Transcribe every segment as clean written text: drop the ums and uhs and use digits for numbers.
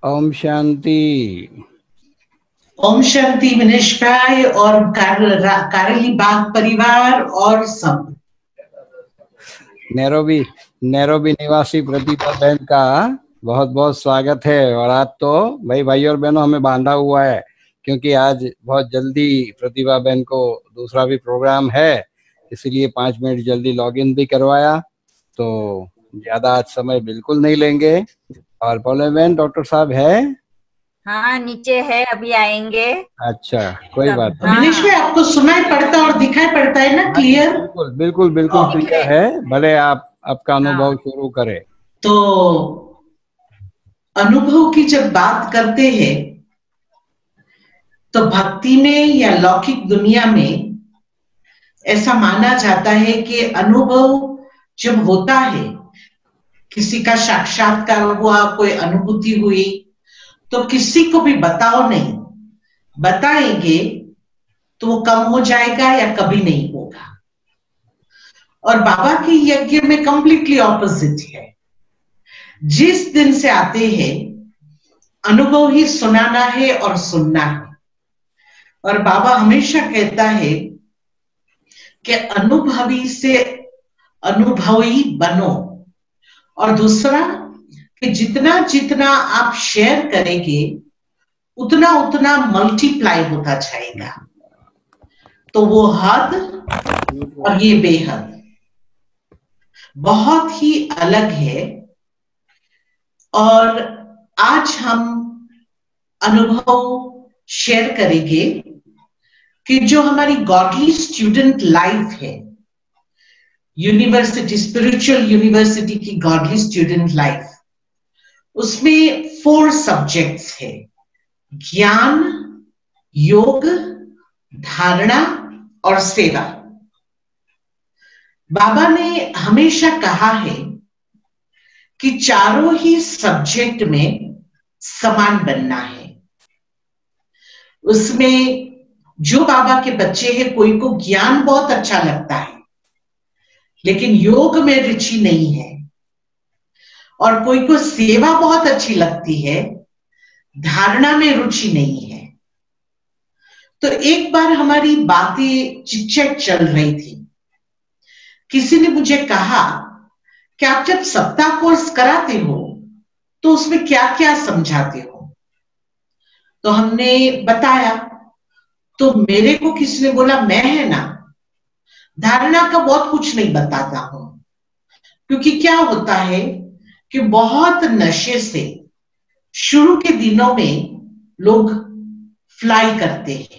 ओम शांति। ओम शांति विनेश भाई और कारेली बाग परिवार और सब नैरोबी निवासी प्रतिभा बहन का बहुत बहुत स्वागत है। और आज तो भाई और बहनों हमें बांधा हुआ है, क्योंकि आज बहुत जल्दी प्रतिभा बहन को दूसरा भी प्रोग्राम है, इसीलिए 5 मिनट जल्दी लॉगिन भी करवाया। तो ज्यादा आज समय बिल्कुल नहीं लेंगे। और बोले बहन डॉक्टर साहब है? हाँ, नीचे है, अभी आएंगे। अच्छा, कोई बात नहीं। विनेश भाई आपको सुनाई पड़ता है और दिखाई पड़ता है ना क्लियर? बिल्कुल बिल्कुल बिल्कुल क्लियर है। भले आपका अनुभव शुरू करें। तो अनुभव की जब बात करते हैं तो भक्ति में या लौकिक दुनिया में ऐसा माना जाता है कि अनुभव जब होता है, किसी का साक्षात्कार हुआ, कोई अनुभूति हुई, तो किसी को भी बताओ नहीं, बताएंगे तो वो कम हो जाएगा या कभी नहीं होगा। और बाबा के यज्ञ में कंप्लीटली ऑपोजिट है। जिस दिन से आते हैं अनुभव ही सुनाना है और सुनना है। और बाबा हमेशा कहता है कि अनुभवी से अनुभवी बनो। और दूसरा कि जितना जितना आप शेयर करेंगे उतना उतना मल्टीप्लाई होता जाएगा। तो वो हद और ये बेहद बहुत ही अलग है। और आज हम अनुभव शेयर करेंगे कि जो हमारी गॉडली स्टूडेंट लाइफ है, यूनिवर्सिटी, स्पिरिचुअल यूनिवर्सिटी की गॉडली स्टूडेंट लाइफ, उसमें 4 सब्जेक्ट्स है: ज्ञान, योग, धारणा और सेवा। बाबा ने हमेशा कहा है कि चारों ही सब्जेक्ट में समान बनना है। उसमें जो बाबा के बच्चे हैं, कोई को ज्ञान बहुत अच्छा लगता है लेकिन योग में रुचि नहीं है, और कोई को सेवा बहुत अच्छी लगती है, धारणा में रुचि नहीं है। तो एक बार हमारी बातें चिट-चैट चल रही थी। किसी ने मुझे कहा कि आप जब सप्ताह कोर्स कराते हो तो उसमें क्या क्या समझाते हो? तो हमने बताया। तो मेरे को किसी ने बोला, मैं है ना धारणा का बहुत कुछ नहीं बताता हूं, क्योंकि क्या होता है कि बहुत नशे से शुरू के दिनों में लोग फ्लाई करते हैं।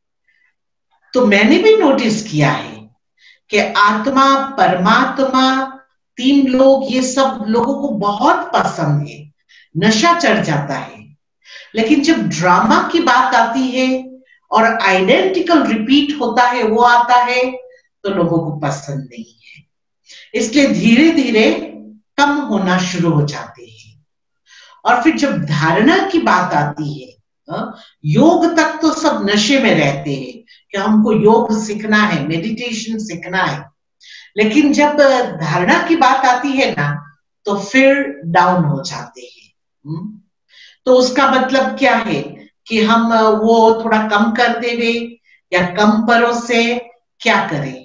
तो मैंने भी नोटिस किया है कि आत्मा, परमात्मा, 3 लोग, ये सब लोगों को बहुत पसंद है, नशा चढ़ जाता है। लेकिन जब ड्रामा की बात आती है और आइडेंटिकल रिपीट होता है, वो आता है, तो लोगों को पसंद नहीं है। इसलिए धीरे धीरे कम होना शुरू हो जाते हैं। और फिर जब धारणा की बात आती है, योग तक तो सब नशे में रहते हैं कि हमको योग सीखना है, मेडिटेशन सीखना है। लेकिन जब धारणा की बात आती है ना, तो फिर डाउन हो जाते हैं। तो उसका मतलब क्या है कि हम वो थोड़ा कम कर देवे या कम परोसे, क्या करें?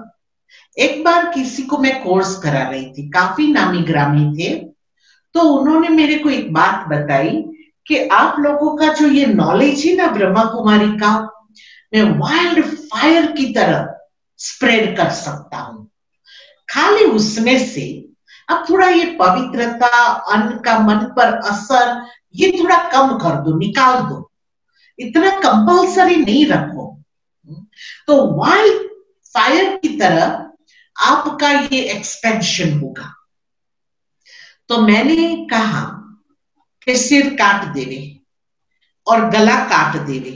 एक बार किसी को मैं कोर्स करा रही थी, काफी नामी ग्रामी थे, तो उन्होंने मेरे को एक बात बताई कि आप लोगों का जो ये नॉलेज है ना ब्रह्मा कुमारी का, मैं वाइल्ड फायर की तरह स्प्रेड कर सकता हूं। खाली उसमें से अब थोड़ा ये पवित्रता, अन्न का मन पर असर, ये थोड़ा कम कर दो, निकाल दो, इतना कंपल्सरी नहीं रखो। तो वाइल्ड फायर की तरह आपका ये एक्सपेंशन होगा। तो मैंने कहा कि सिर काट देवे और गला काट देवे,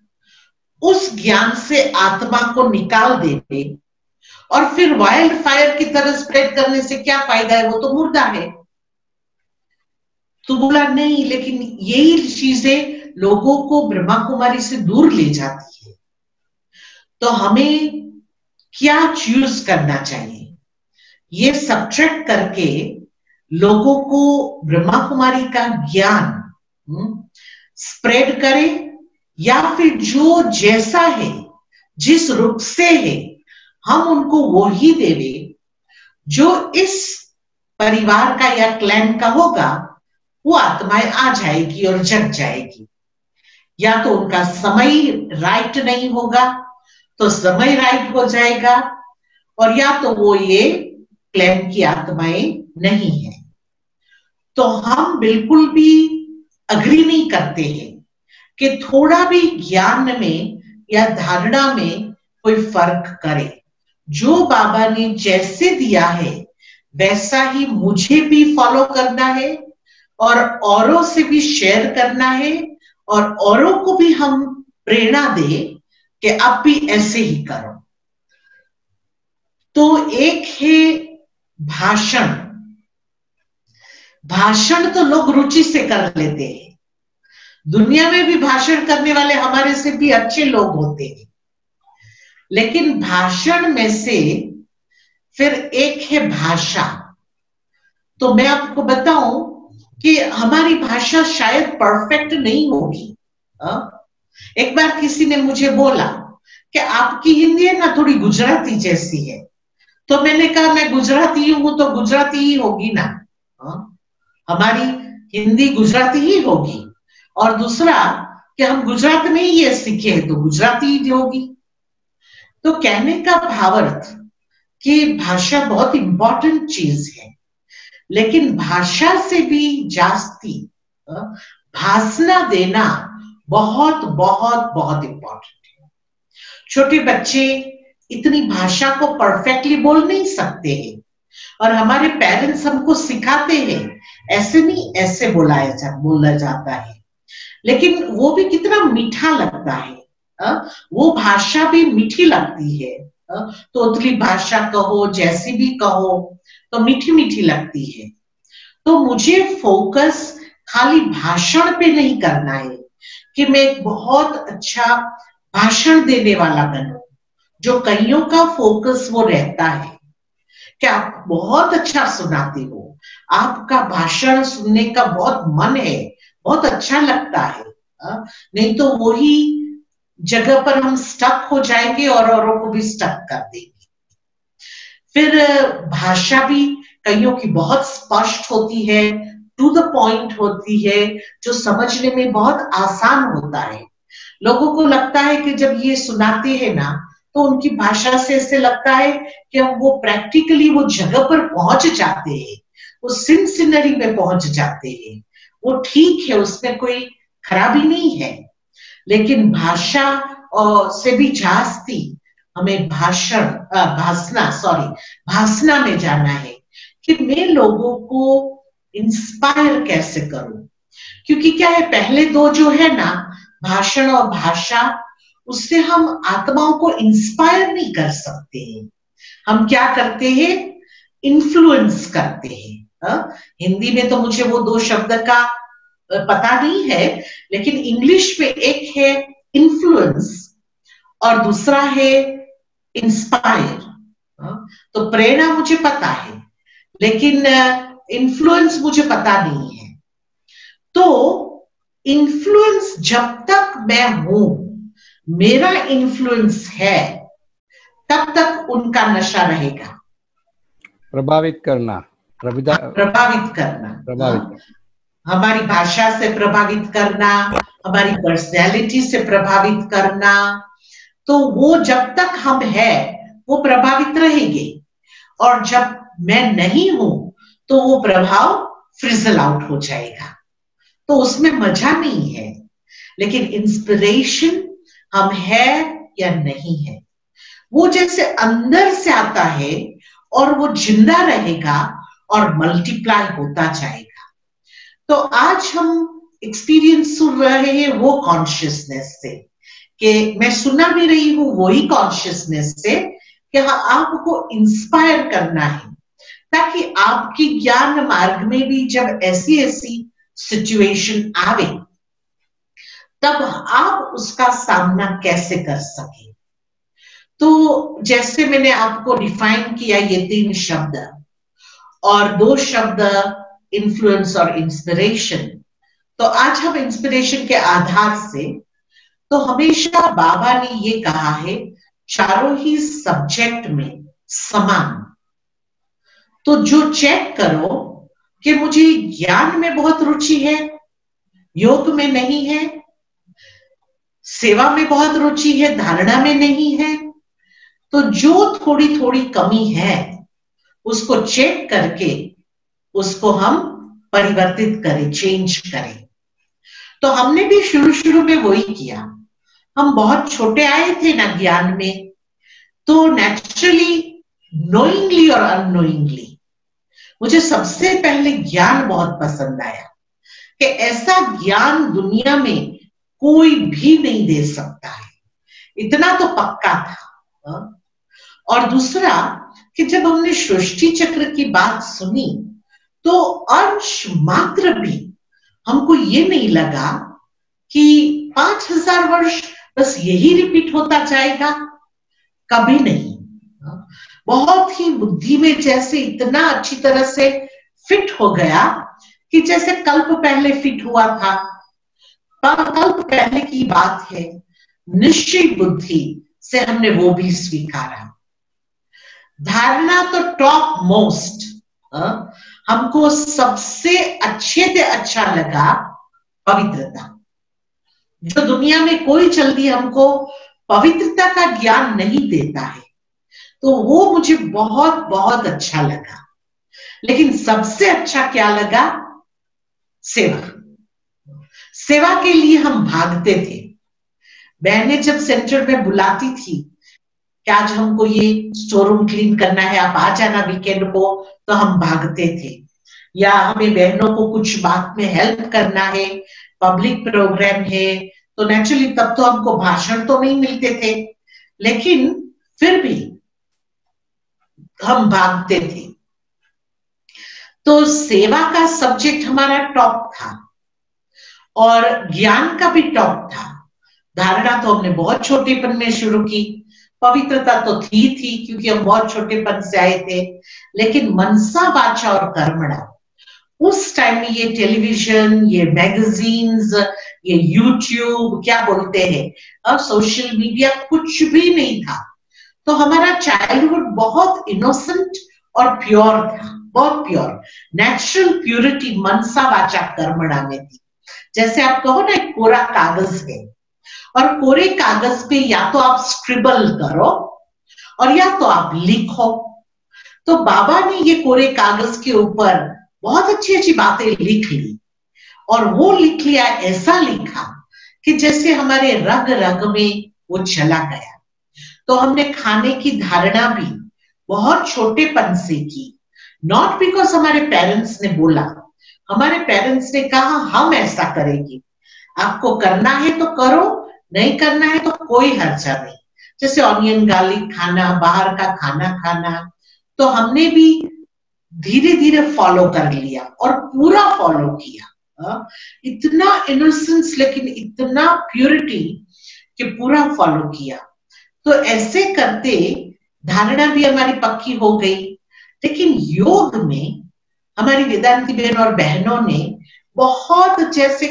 उस ज्ञान से आत्मा को निकाल देवे, और फिर वाइल्ड फायर की तरह स्प्रेड करने से क्या फायदा है? वो तो मुर्दा है। तो बोला नहीं, लेकिन यही चीजें लोगों को ब्रह्मा कुमारी से दूर ले जाती है। तो हमें क्या चूज करना चाहिए? ये सब्ट्रैक्ट करके लोगों को ब्रह्मा कुमारी का ज्ञान स्प्रेड करे, या फिर जो जैसा है, जिस रूप से है, हम उनको वो ही देवे जो इस परिवार का या क्लैन का होगा। वो आत्माएं आ जाएगी और जग जाएगी। या तो उनका समय राइट नहीं होगा तो समय राइट हो जाएगा, और या तो वो ये क्लैन की आत्माएं नहीं है। तो हम बिल्कुल भी अग्री नहीं करते हैं कि थोड़ा भी ज्ञान में या धारणा में कोई फर्क करे। जो बाबा ने जैसे दिया है वैसा ही मुझे भी फॉलो करना है, और औरों से भी शेयर करना है, और औरों को भी हम प्रेरणा दे कि आप भी ऐसे ही करो। तो एक है भाषण। भाषण तो लोग रुचि से कर लेते हैं। दुनिया में भी भाषण करने वाले हमारे से भी अच्छे लोग होते हैं, लेकिन भाषण में से फिर एक है भाषा। तो मैं आपको बताऊं कि हमारी भाषा शायद परफेक्ट नहीं होगी। एक बार किसी ने मुझे बोला कि आपकी हिंदी है ना थोड़ी गुजराती जैसी है। तो मैंने कहा मैं गुजराती हूं तो गुजराती ही होगी ना, हमारी हिंदी गुजराती ही होगी। और दूसरा कि हम गुजरात में ही ये सीखे हैं तो गुजराती ही होगी। तो कहने का भावार्थ कि भाषा बहुत इंपॉर्टेंट चीज है, लेकिन भाषा से भी जास्ती भाषणा देना बहुत बहुत बहुत इंपॉर्टेंट है। छोटे बच्चे इतनी भाषा को परफेक्टली बोल नहीं सकते हैं, और हमारे पेरेंट्स हमको सिखाते हैं ऐसे नहीं ऐसे बोला जाता है, लेकिन वो भी कितना मीठा लगता है। वो भाषा भी मीठी लगती है। तोतली भाषा कहो, जैसी भी कहो, तो मीठी मीठी लगती है। तो मुझे फोकस खाली भाषण पे नहीं करना है कि मैं एक बहुत अच्छा भाषण देने वाला बनूं। जो कईयों का फोकस वो रहता है कि आप बहुत अच्छा सुनाते हो, आपका भाषण सुनने का बहुत मन है, बहुत अच्छा लगता है। नहीं तो वही जगह पर हम स्टक हो जाएंगे और औरों को भी स्टक कर देंगे। फिर भाषा भी कईयों की बहुत स्पष्ट होती है, टू द पॉइंट होती है, जो समझने में बहुत आसान होता है। लोगों को लगता है कि जब ये सुनाते हैं ना तो उनकी भाषा से ऐसे लगता है कि हम वो प्रैक्टिकली वो जगह पर पहुंच जाते हैं, वो सिनसिनरी में पहुंच जाते हैं। वो ठीक है, उसमें कोई खराबी नहीं है, लेकिन भाषा से भी जास्ती हमें भाषणा में जाना है कि मैं लोगों को इंस्पायर कैसे करूं। क्योंकि क्या है, पहले दो जो है ना, भाषण और भाषा, उससे हम आत्माओं को इंस्पायर नहीं कर सकते हैं। हम क्या करते हैं, इन्फ्लुएंस करते हैं। हिंदी में तो मुझे वो दो शब्द का पता नहीं है, लेकिन इंग्लिश में एक है इन्फ्लुएंस और दूसरा है इंस्पायर। तो प्रेरणा मुझे पता है, लेकिन इन्फ्लुएंस मुझे पता नहीं है। तो इन्फ्लुएंस जब तक मैं हूं, मेरा इन्फ्लुएंस है, तब तक उनका नशा रहेगा। प्रभावित करना, प्रभावित करना, हमारी भाषा से प्रभावित करना, हमारी पर्सनैलिटी से प्रभावित करना। तो वो जब तक हम है वो प्रभावित रहेंगे, और जब मैं नहीं हूं तो वो प्रभाव फ्रिजल आउट हो जाएगा। तो उसमें मजा नहीं है। लेकिन इंस्पिरेशन हम है या नहीं है, वो जैसे अंदर से आता है और वो जिंदा रहेगा और मल्टीप्लाई होता जाएगा। तो आज हम एक्सपीरियंस सुन रहे हैं वो कॉन्शियसनेस से, कि मैं सुना भी रही हूं वही कॉन्शियसनेस से कि हाँ, आपको इंस्पायर करना है, ताकि आपकी ज्ञान मार्ग में भी जब ऐसी ऐसी सिचुएशन आवे तब आप उसका सामना कैसे कर सके। तो जैसे मैंने आपको डिफाइन किया ये 3 शब्द और 2 शब्द इन्फ्लुएंस और इंस्पिरेशन, तो आज हम इंस्पिरेशन के आधार से, तो हमेशा बाबा ने ये कहा है चारों ही सब्जेक्ट में समान। तो जो चेक करो कि मुझे ज्ञान में बहुत रुचि है, योग में नहीं है, सेवा में बहुत रुचि है, धारणा में नहीं है, तो जो थोड़ी थोड़ी कमी है उसको चेक करके उसको हम परिवर्तित करें, चेंज करें। तो हमने भी शुरू शुरू में वही किया। हम बहुत छोटे आए थे ना ज्ञान में, तो नेचुरली नोइंगली और अननोइंगली मुझे सबसे पहले ज्ञान बहुत पसंद आया कि ऐसा ज्ञान दुनिया में कोई भी नहीं दे सकता है, इतना तो पक्का था। और दूसरा कि जब हमने सृष्टि चक्र की बात सुनी तो अंश मात्र भी हमको ये नहीं लगा कि 5000 वर्ष बस यही रिपीट होता जाएगा, कभी नहीं। बहुत ही बुद्धि में जैसे इतना अच्छी तरह से फिट हो गया कि जैसे कल्प पहले फिट हुआ था। कल्प पहले की बात है, निश्चय बुद्धि से हमने वो भी स्वीकारा। धारणा तो टॉप मोस्ट, हमको सबसे अच्छे से अच्छा लगा पवित्रता। जो दुनिया में कोई जल्दी हमको पवित्रता का ज्ञान नहीं देता है, तो वो मुझे बहुत बहुत अच्छा लगा। लेकिन सबसे अच्छा क्या लगा? सेवा। सेवा के लिए हम भागते थे। बहनें जब सेंटर में बुलाती थी कि आज हमको ये स्टोर रूम क्लीन करना है, आप आ जाना वीकेंड को, तो हम भागते थे। या हमें बहनों को कुछ बात में हेल्प करना है, पब्लिक प्रोग्राम है, तो नेचुरली तब तो हमको भाषण तो नहीं मिलते थे, लेकिन फिर भी हम भागते थे। तो सेवा का सब्जेक्ट हमारा टॉप था और ज्ञान का भी टॉप था। धारणा तो हमने बहुत छोटेपन में शुरू की, पवित्रता तो थी क्योंकि हम बहुत छोटेपन से आए थे, लेकिन मनसा वाचा और कर्मणा उस टाइम में ये टेलीविजन, ये मैगजीन्स, ये यूट्यूब क्या बोलते हैं, और सोशल मीडिया कुछ भी नहीं था। तो हमारा चाइल्डहुड बहुत इनोसेंट और प्योर था, बहुत प्योर, नेचुरल प्यूरिटी मनसा वाचा कर्मणा में थी। जैसे आप कहो ना एक कोरा कागज है, और कोरे कागज पे या तो आप स्क्रिबल करो और या तो आप लिखो। तो बाबा ने ये कोरे कागज के ऊपर बहुत अच्छी अच्छी बातें लिख ली, और वो लिख लिया, ऐसा लिखा कि जैसे हमारे रग रग में वो चला गया। तो हमने खाने की धारणा भी बहुत छोटेपन से की, नॉट बिकॉज हमारे पेरेंट्स ने बोला, हमारे पेरेंट्स ने कहा हम ऐसा करेंगे, आपको करना है तो करो, नहीं करना है तो कोई हर्जा नहीं। जैसे ऑनियन गार्लिक खाना, बाहर का खाना खाना, तो हमने भी धीरे धीरे फॉलो कर लिया और पूरा फॉलो किया। इतना इनोसेंस लेकिन इतना प्योरिटी कि पूरा फॉलो किया। तो ऐसे करते धारणा भी हमारी पक्की हो गई। लेकिन योग में हमारी वेदांती बहन और बहनों ने बहुत जैसे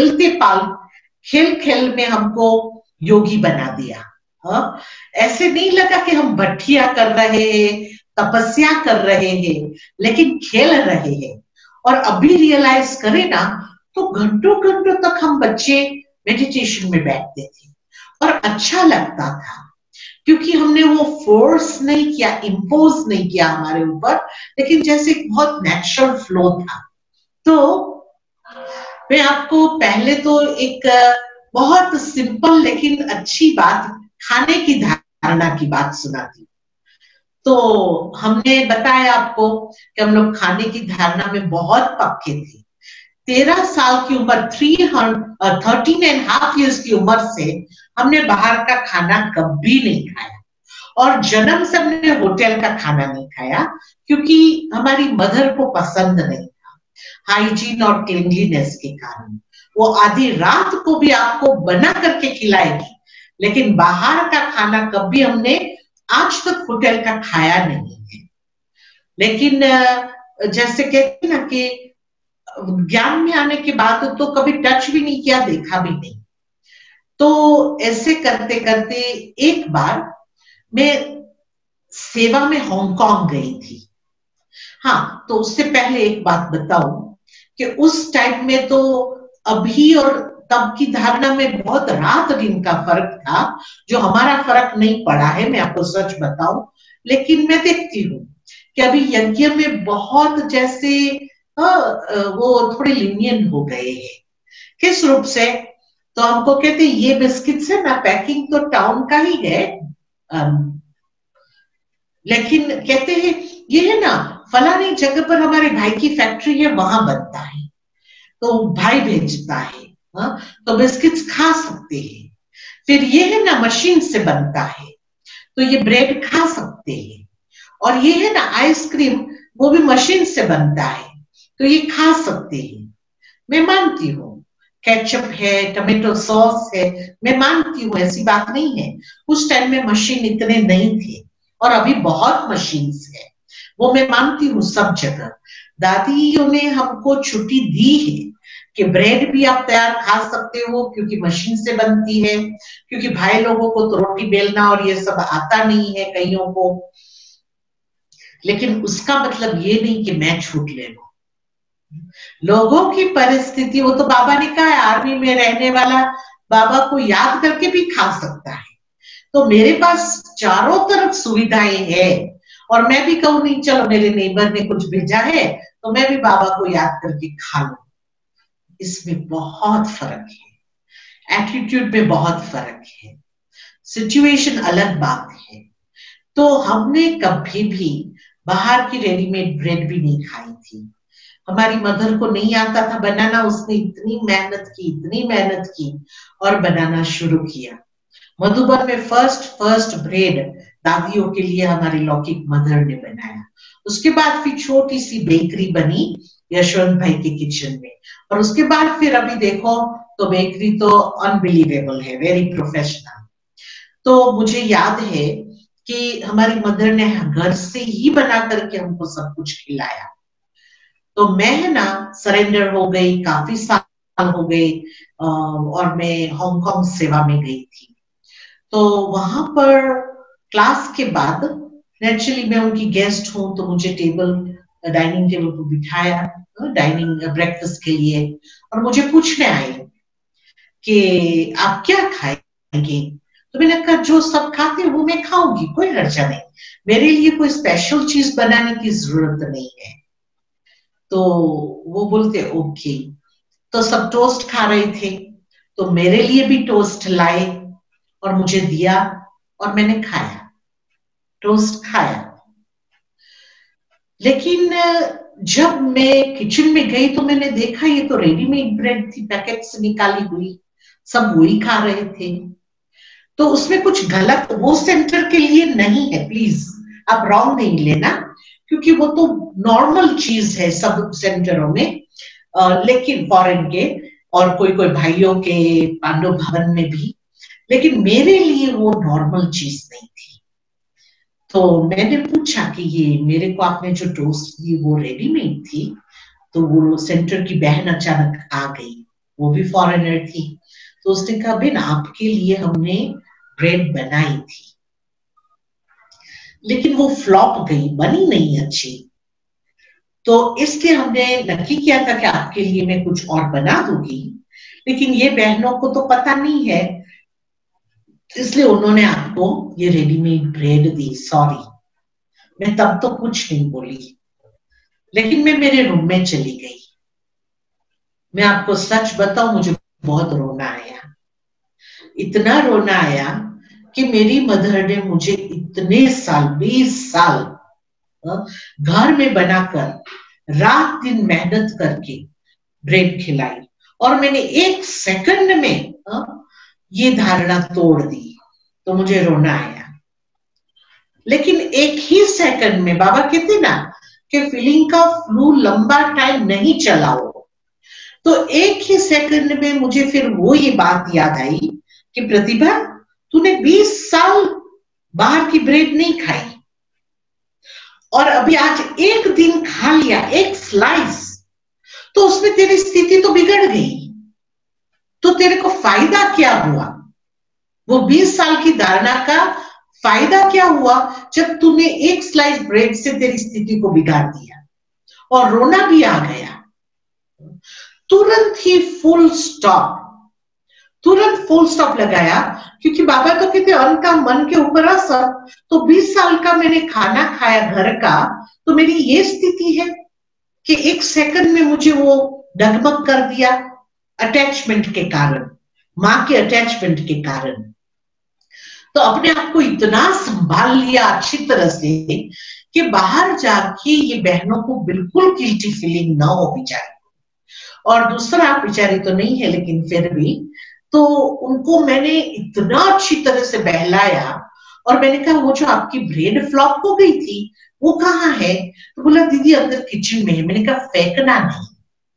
खेल खेल में हमको योगी बना दिया। ऐसे नहीं लगा कि हम भट्टियां कर रहे हैं, तपस्या कर रहे हैं, लेकिन खेल रहे हैं। और अभी रियलाइज करें ना तो घंटों घंटों तक हम बच्चे मेडिटेशन में बैठते थे और अच्छा लगता था, क्योंकि हमने वो फोर्स नहीं किया, इम्पोज नहीं किया हमारे ऊपर, लेकिन जैसे बहुत नेचुरल फ्लो था। तो मैं आपको पहले तो एक बहुत सिंपल लेकिन अच्छी बात, खाने की धारणा की बात सुनाती। तो हमने बताया आपको कि हम लोग खाने की धारणा में बहुत पक्के थे। 13 साल की उम्र, 13.5 years की उम्र से हमने बाहर का खाना कभी नहीं खाया, और जन्म से हमने होटल का खाना नहीं खाया, क्योंकि हमारी मदर को पसंद नहीं था, हाइजीन और क्लीनलीनेस के कारण। वो आधी रात को भी आपको बना करके खिलाएगी, लेकिन बाहर का खाना कभी हमने आज तक होटल का खाया नहीं है। लेकिन जैसे कहते हैं ना कि ज्ञान में आने के बाद तो कभी टच भी नहीं किया, देखा भी नहीं। तो ऐसे करते करते एक बार मैं सेवा में हांगकांग गई थी। हाँ, तो उससे पहले एक बात बताऊं कि उस टाइम में तो अभी और तब की धारणा में बहुत रात दिन का फर्क था, जो हमारा फर्क नहीं पड़ा है, मैं आपको सच बताऊं। लेकिन मैं देखती हूँ कि अभी यज्ञ में बहुत जैसे वो थोड़े लिनियन हो गए हैं। किस रूप से? तो हमको कहते ये बिस्किट है ना, पैकिंग तो टाउन का ही है, लेकिन कहते हैं ये है ना फलानी जगह पर हमारे भाई की फैक्ट्री है, वहां बनता है, तो भाई भेजता है। हाँ, तो बिस्किट्स खा सकते हैं। फिर ये है ना मशीन से बनता है, तो ये ब्रेड खा सकते हैं। और ये है ना आइसक्रीम, वो भी मशीन से बनता है, तो ये खा सकते हैं। मैं मानती हूँ केचप है, टमेटो सॉस है, मैं मानती हूँ, ऐसी बात नहीं है। उस टाइम में मशीन इतने नहीं थे, और अभी बहुत मशीन्स है, वो मैं मानती हूँ सब जगह। दादियों ने हमको छुट्टी दी है कि ब्रेड भी आप तैयार खा सकते हो, क्योंकि मशीन से बनती है, क्योंकि भाई लोगों को तो रोटी बेलना और ये सब आता नहीं है कईयों को। लेकिन उसका मतलब ये नहीं कि मैं छूट ले लूं। लोगों की परिस्थिति, वो तो बाबा ने कहा है आर्मी में रहने वाला बाबा को याद करके भी खा सकता है। तो मेरे पास चारों तरफ सुविधाएं हैं, और मैं भी कहूं नहीं चलो मेरे नेबर ने कुछ भेजा है तो मैं भी बाबा को याद करके खा लूं। इसमें बहुत फर्क है, एटीट्यूड में बहुत फर्क है, सिचुएशन अलग बात है। तो हमने कभी भी बाहर की रेडीमेड ब्रेड भी नहीं खाई थी। हमारी मदर को नहीं आता था बनाना, उसने इतनी मेहनत की और बनाना शुरू किया। मधुबन में फर्स्ट ब्रेड दादियों के लिए हमारी लौकिक मदर ने बनाया। उसके बाद फिर छोटी सी बेकरी बनी यशवंत भाई के किचन में, और उसके बाद फिर अभी देखो तो बेकरी तो अनबिलीवेबल है, वेरी प्रोफेशनल। तो मुझे याद है कि हमारी मदर ने घर से ही बना करके हमको सब कुछ खिलाया। तो मैं है ना सरेंडर हो गई, काफी साल हो गए, और मैं हांगकांग सेवा में गई थी। तो वहां पर क्लास के बाद नेचुरली मैं उनकी गेस्ट हूं, तो मुझे डाइनिंग टेबल पर बिठाया डाइनिंग ब्रेकफास्ट के लिए, और मुझे पूछने आए कि आप क्या खाएंगे। तो मैंने कहा जो सब खाते हैं वो मैं खाऊंगी, कोई हर्जा नहीं, मेरे लिए कोई स्पेशल चीज बनाने की जरूरत नहीं है। तो वो बोलते ओके। तो सब टोस्ट खा रहे थे, तो मेरे लिए भी टोस्ट लाए और मुझे दिया, और मैंने खाया, टोस्ट खाया। लेकिन जब मैं किचन में गई तो मैंने देखा ये तो रेडीमेड ब्रेड थी, पैकेट से निकाली हुई, सब वही खा रहे थे। तो उसमें कुछ गलत वो सेंटर के लिए नहीं है, प्लीज आप रॉन्ग नहीं लेना, क्योंकि वो तो नॉर्मल चीज है सब सेंटरों में, लेकिन फॉरेन के और कोई कोई भाइयों के पांडव भवन में भी, लेकिन मेरे लिए वो नॉर्मल चीज नहीं थी। तो मैंने पूछा कि ये मेरे को आपने जो टोस्ट दी वो रेडीमेड थी। तो वो सेंटर की बहन अचानक आ गई, वो भी फॉरेनर थी। तो उसने कहा बेन आपके लिए हमने ब्रेड बनाई थी, लेकिन वो फ्लॉप गई, बनी नहीं अच्छी, तो इसलिए हमने नक्की किया था कि आपके लिए मैं कुछ और बना दूंगी, लेकिन ये बहनों को तो पता नहीं है, इसलिए उन्होंने आपको ये रेडीमेड ब्रेड दी, सॉरी। मैं तब तो कुछ नहीं बोली, लेकिन मैं मेरे रूम में चली गई। मैं आपको सच बताऊं, मुझे बहुत रोना आया, इतना रोना आया कि मेरी मदर ने मुझे इतने साल 20 साल घर में बनाकर रात दिन मेहनत करके ब्रेड खिलाई, और मैंने 1 सेकंड में ये धारणा तोड़ दी, तो मुझे रोना आया। लेकिन 1 ही सेकंड में, बाबा कहते ना कि फीलिंग का फ्लू लंबा टाइम नहीं चला हो, तो 1 ही सेकंड में मुझे फिर वो ये बात याद आई कि प्रतिभा तूने 20 साल बाहर की ब्रेड नहीं खाई, और अभी आज 1 दिन खा लिया 1 स्लाइस, तो उसमें तेरी स्थिति तो बिगड़ गई, तो तेरे को फायदा क्या हुआ? वो 20 साल की धारणा का फायदा क्या हुआ जब तूने एक स्लाइस ब्रेड से तेरी स्थिति को बिगाड़ दिया और रोना भी आ गया। तुरंत ही फुल स्टॉप, तुरंत फुल स्टॉप लगाया, क्योंकि बाबा तो कहते अन्न का मन के ऊपर असर। तो 20 साल का मैंने खाना खाया घर का, तो मेरी ये स्थिति है कि एक सेकंड में मुझे वो डगमग कर दिया अटैचमेंट के कारण, मां के अटैचमेंट के कारण। तो अपने आप को इतना संभाल लिया अच्छी तरह से कि बाहर जाके ये बहनों को बिल्कुल गिल्टी फीलिंग ना हो बेचारी। और दूसरा, बेचारी तो नहीं है लेकिन फिर भी, तो उनको मैंने इतना अच्छी तरह से बहलाया और मैंने कहा वो जो आपकी ब्रेड फ्लॉप हो गई थी वो कहाँ है? तो बोला दीदी अंदर किचन में है। मैंने कहा फेंकना नहीं,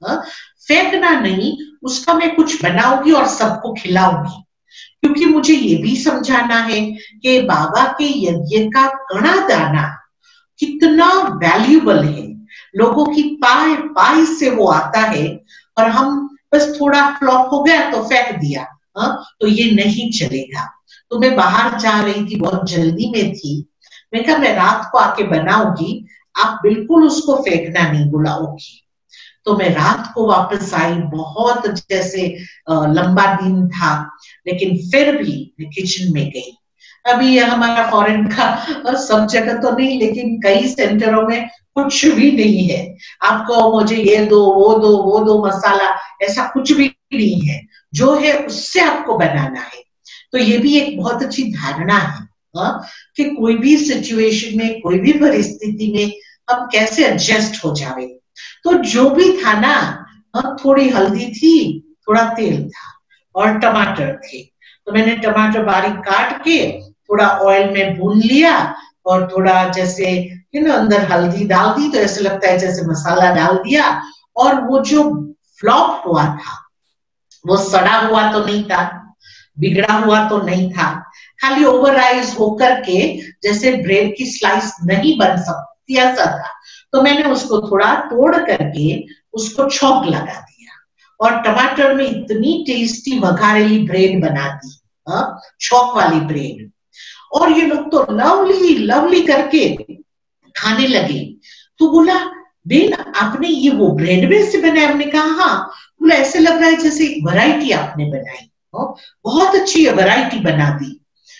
फेंकना नहीं, उसका मैं कुछ बनाऊंगी और सबको खिलाऊंगी, क्योंकि मुझे ये भी समझाना है कि बाबा के यज्ञ का कणा दाना कितना वैल्यूबल है। लोगों की पाए पाई से वो आता है और हम बस थोड़ा फ्लॉप हो गया तो फेंक दिया, तो ये नहीं चलेगा। तो मैं बाहर जा रही थी, बहुत जल्दी में थी। मैं कहा मैं रात को आके बनाऊंगी, आप बिल्कुल उसको फेंकना नहीं। बोला ओके। तो मैं रात को वापस आई, बहुत जैसे लंबा दिन था, लेकिन फिर भी मैं किचन में गई। अभी हमारा फॉरेन का सब जगह तो नहीं, लेकिन कई सेंटरों में कुछ भी नहीं है। आपको मुझे ये दो वो दो वो दो मसाला, ऐसा कुछ भी नहीं है। जो है उससे आपको बनाना है। तो ये भी एक बहुत अच्छी धारणा है कि कोई भी सिचुएशन में, कोई भी परिस्थिति में हम कैसे एडजस्ट हो जावे। तो जो भी था ना, थोड़ी हल्दी थी, थोड़ा तेल था और टमाटर थे। तो मैंने टमाटर बारीक काट के थोड़ा ऑयल में भून लिया और थोड़ा जैसे अंदर हल्दी डाल दी, तो ऐसे लगता है जैसे मसाला डाल दिया। और वो जो फ्लॉप हुआ था वो सड़ा हुआ तो नहीं था, बिगड़ा हुआ तो नहीं था, खाली ओवरराइज होकर के जैसे ब्रेड की स्लाइस नहीं बन सकती ऐसा था। तो मैंने उसको थोड़ा तोड़ करके उसको छौंक लगा दिया और टमाटर में इतनी टेस्टी वघारेली ब्रेड बना दी, छौंक वाली ब्रेड। और ये लोग तो लवली लवली करके खाने लगे। तो बोला बेन आपने ये वो ब्रेड में से बनाया? हमने कहा हाँ। बोला ऐसे लग रहा है जैसे वैरायटी आपने बनाई, बहुत अच्छी वैरायटी बना दी।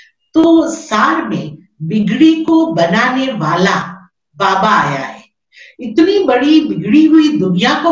तो सार में बिगड़ी को बनाने वाला बाबा आया है। इतनी बड़ी बिगड़ी हुई दुनिया को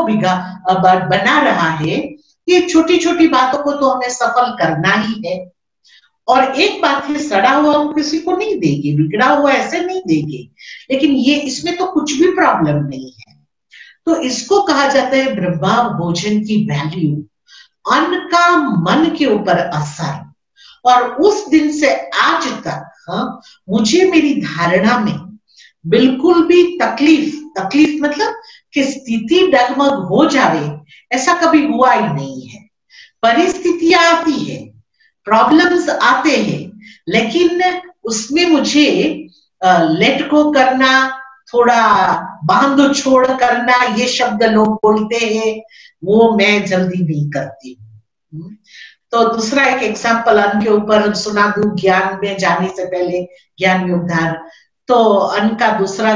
बना रहा है। ये छोटी छोटी बातों को तो हमें सफल करना ही है। और एक बात है, सड़ा हुआ हम किसी को नहीं देंगे, बिगड़ा हुआ ऐसे नहीं देंगे, लेकिन ये इसमें तो कुछ भी प्रॉब्लम नहीं है। तो इसको कहा जाता है ब्रह्मा भोजन की वैल्यू, अन्न का मन के ऊपर असर। और उस दिन से आज तक मुझे मेरी धारणा में बिल्कुल भी तकलीफ मतलब कि स्थिति डगमग हो जावे, ऐसा कभी हुआ ही नहीं है। परिस्थितियां आती है, प्रॉब्लम्स आते हैं, लेकिन उसमें मुझे लेट गो करना, थोड़ा बांध छोड़ करना, ये शब्द लोग बोलते हैं, वो मैं जल्दी नहीं करती। तो दूसरा एक एग्जाम्पल अन्न के ऊपर सुना दूं, ज्ञान में जाने से पहले, ज्ञान योगदान। तो अन्न का दूसरा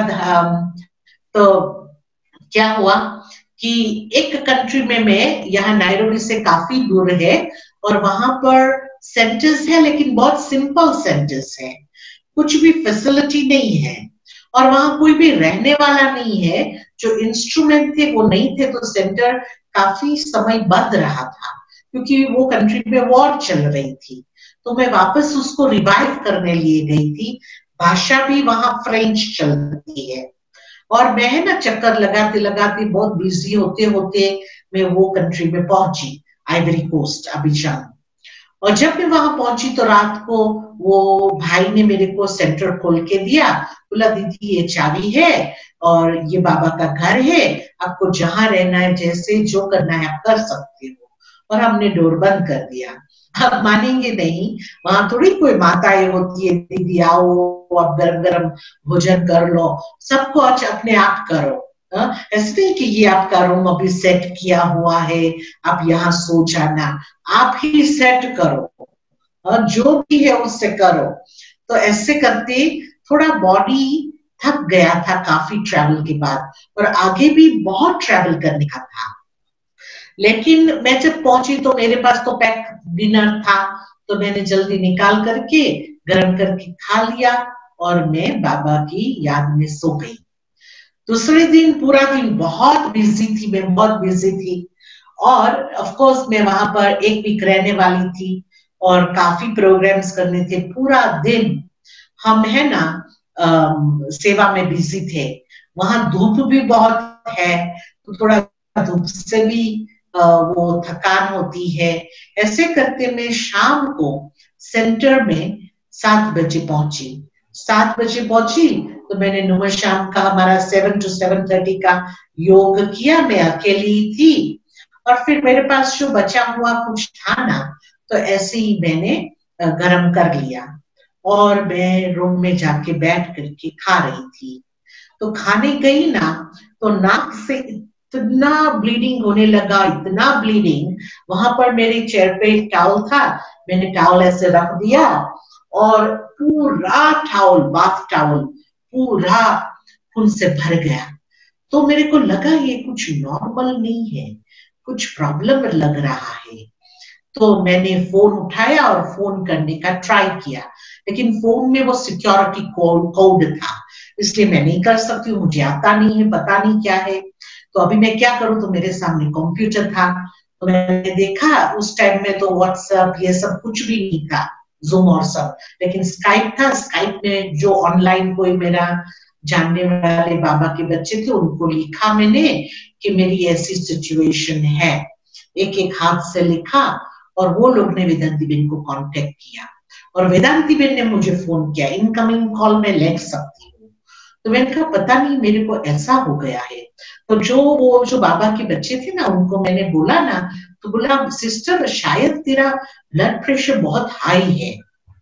तो क्या हुआ कि एक कंट्री में, मैं यहाँ नायरोबी से काफी दूर है, और वहां पर सेंटर्स है, लेकिन बहुत सिंपल सेंटर्स है, कुछ भी फैसिलिटी नहीं है, और वहां कोई भी रहने वाला नहीं है। जो इंस्ट्रूमेंट थे वो नहीं थे, तो सेंटर काफी समय बंद रहा था क्योंकि वो कंट्री में वॉर चल रही थी। तो मैं वापस उसको रिवाइव करने लिए गई थी। भाषा भी वहां फ्रेंच चलती है, और मैं ना चक्कर लगाते लगाते बहुत बिजी होते होते मैं वो कंट्री में पहुंची, आइवरी कोस्ट, अबिजान। और जब मैं वहां पहुंची तो रात को वो भाई ने मेरे को सेंटर खोल के दिया। बोला दीदी ये चाबी है और ये बाबा का घर है, आपको जहां रहना है, जैसे जो करना है आप कर सकते हो। और हमने डोर बंद कर दिया। आप मानेंगे नहीं, वहां थोड़ी कोई माताएं होती है, दीदी आओ आप गरम गरम भोजन कर लो, सबको अच्छा अपने आप करो। ऐसे नहीं कि ये आपका रूम अभी सेट किया हुआ है, आप यहाँ सो जाना, आप ही सेट करो, जो भी है उससे करो। तो ऐसे करते थोड़ा बॉडी थक गया था काफी ट्रैवल के बाद, और आगे भी बहुत ट्रैवल करने का था। लेकिन मैं जब पहुंची तो मेरे पास तो पैक डिनर था, तो मैंने जल्दी निकाल करके गर्म करके खा लिया और मैं बाबा की याद में सो गई। दूसरे दिन पूरा दिन बहुत बिजी थी, मैं बहुत बिजी थी, और ऑफ कोर्स मैं वहां पर एक वीक रहने वाली थी और काफी प्रोग्राम्स करने थे। पूरा दिन हम है ना सेवा में बिजी थे। वहां धूप भी बहुत है, तो थोड़ा धूप से भी वो थकान होती है। ऐसे करते मैं शाम को सेंटर में 7 बजे पहुंची। 7 बजे पहुंची तो मैंने नुमा शाम का हमारा 7 to 7:30 का योग किया। मैं अकेली थी और फिर मेरे पास जो बचा हुआ कुछ था ना, तो ऐसे ही मैंने गरम कर लिया और मैं रूम में जाके बैठ करके खा रही थी। तो खाने गई ना, तो नाक से इतना ब्लीडिंग होने लगा, इतना ब्लीडिंग। वहां पर मेरे चेयर पे टॉवल था, मैंने टॉवल ऐसे रख दिया और पूरा टॉवल, बाथ टॉवल पूरा खून से भर गया। तो मेरे को लगा ये कुछ नॉर्मल नहीं है, कुछ प्रॉब्लम लग रहा है। तो मैंने फोन उठाया और फोन करने का ट्राई किया, लेकिन फोन में वो सिक्योरिटी कोड था, इसलिए मैं नहीं कर सकती हूँ, मुझे आता नहीं है, पता नहीं क्या है। तो अभी मैं क्या करूं, तो मेरे सामने कंप्यूटर था, तो मैंने देखा उस टाइम में तो व्हाट्सएप ये सब कुछ भी नहीं था, जूम और सब, लेकिन स्काइप था। स्काइप में जो ऑनलाइन कोई मेरा जानने वाले बाबा के बच्चे थे, उनको लिखा मैंने कि मेरी ऐसी सिचुएशन है, एक हाथ से लिखा, और वो लोग ने वेदांती बेन को कांटेक्ट किया और वेदांती बेन ने मुझे फोन किया, इनकमिंग कॉल में लग सकती हूँ। तो मैंने कहा पता नहीं मेरे को ऐसा हो गया है। तो जो बाबा के बच्चे थे ना, उनको मैंने बोला ना, तो बोला सिस्टर शायद तेरा ब्लड प्रेशर बहुत हाई है।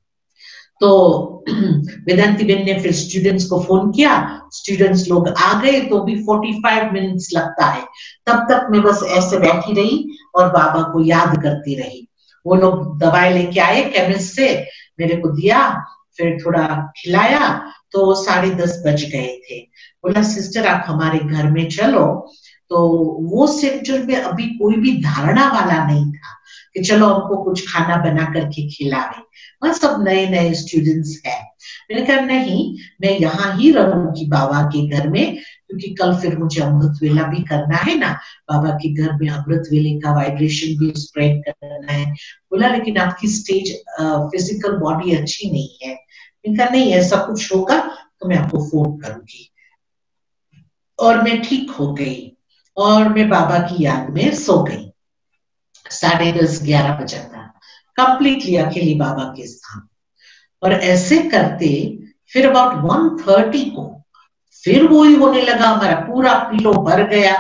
तो वेदांती बेन ने फिर स्टूडेंट्स को फोन किया, स्टूडेंट्स लोग आ गए, तो भी 45 मिनट्स लगता है। तब तक मैं बस ऐसे बैठी रही और बाबा को याद करती रही। वो लोग दवाई लेके आए केमिस्ट से, मेरे को दिया, फिर थोड़ा खिलाया, तो 10:30 बज गए थे। बोला सिस्टर आप हमारे घर में चलो। तो वो सेंटर में अभी कोई भी धारणा वाला नहीं था कि चलो हमको कुछ खाना बना करके खिलावे, वहां सब नए नए स्टूडेंट्स हैं। मैंने कहा नहीं, मैं यहाँ ही रहूंगी बाबा के घर में, क्योंकि कल फिर मुझे अमृत वेला भी करना है ना, बाबा के घर में अमृत वेले का वाइब्रेशन भी स्प्रेड करना है। बोला लेकिन आपकी स्टेज फिजिकल बॉडी अच्छी नहीं है। मैंने कहा नहीं, ऐसा कुछ होगा तो मैं आपको फोन करूंगी। और मैं ठीक हो गई और मैं बाबा की याद में सो गई। 10:30-11 बजा था, कंप्लीटली अकेली बाबा के साथ। और ऐसे करते फिर अबाउट 1:30 को फिर वो ही होने लगा, हमारा पूरा पिलो भर गया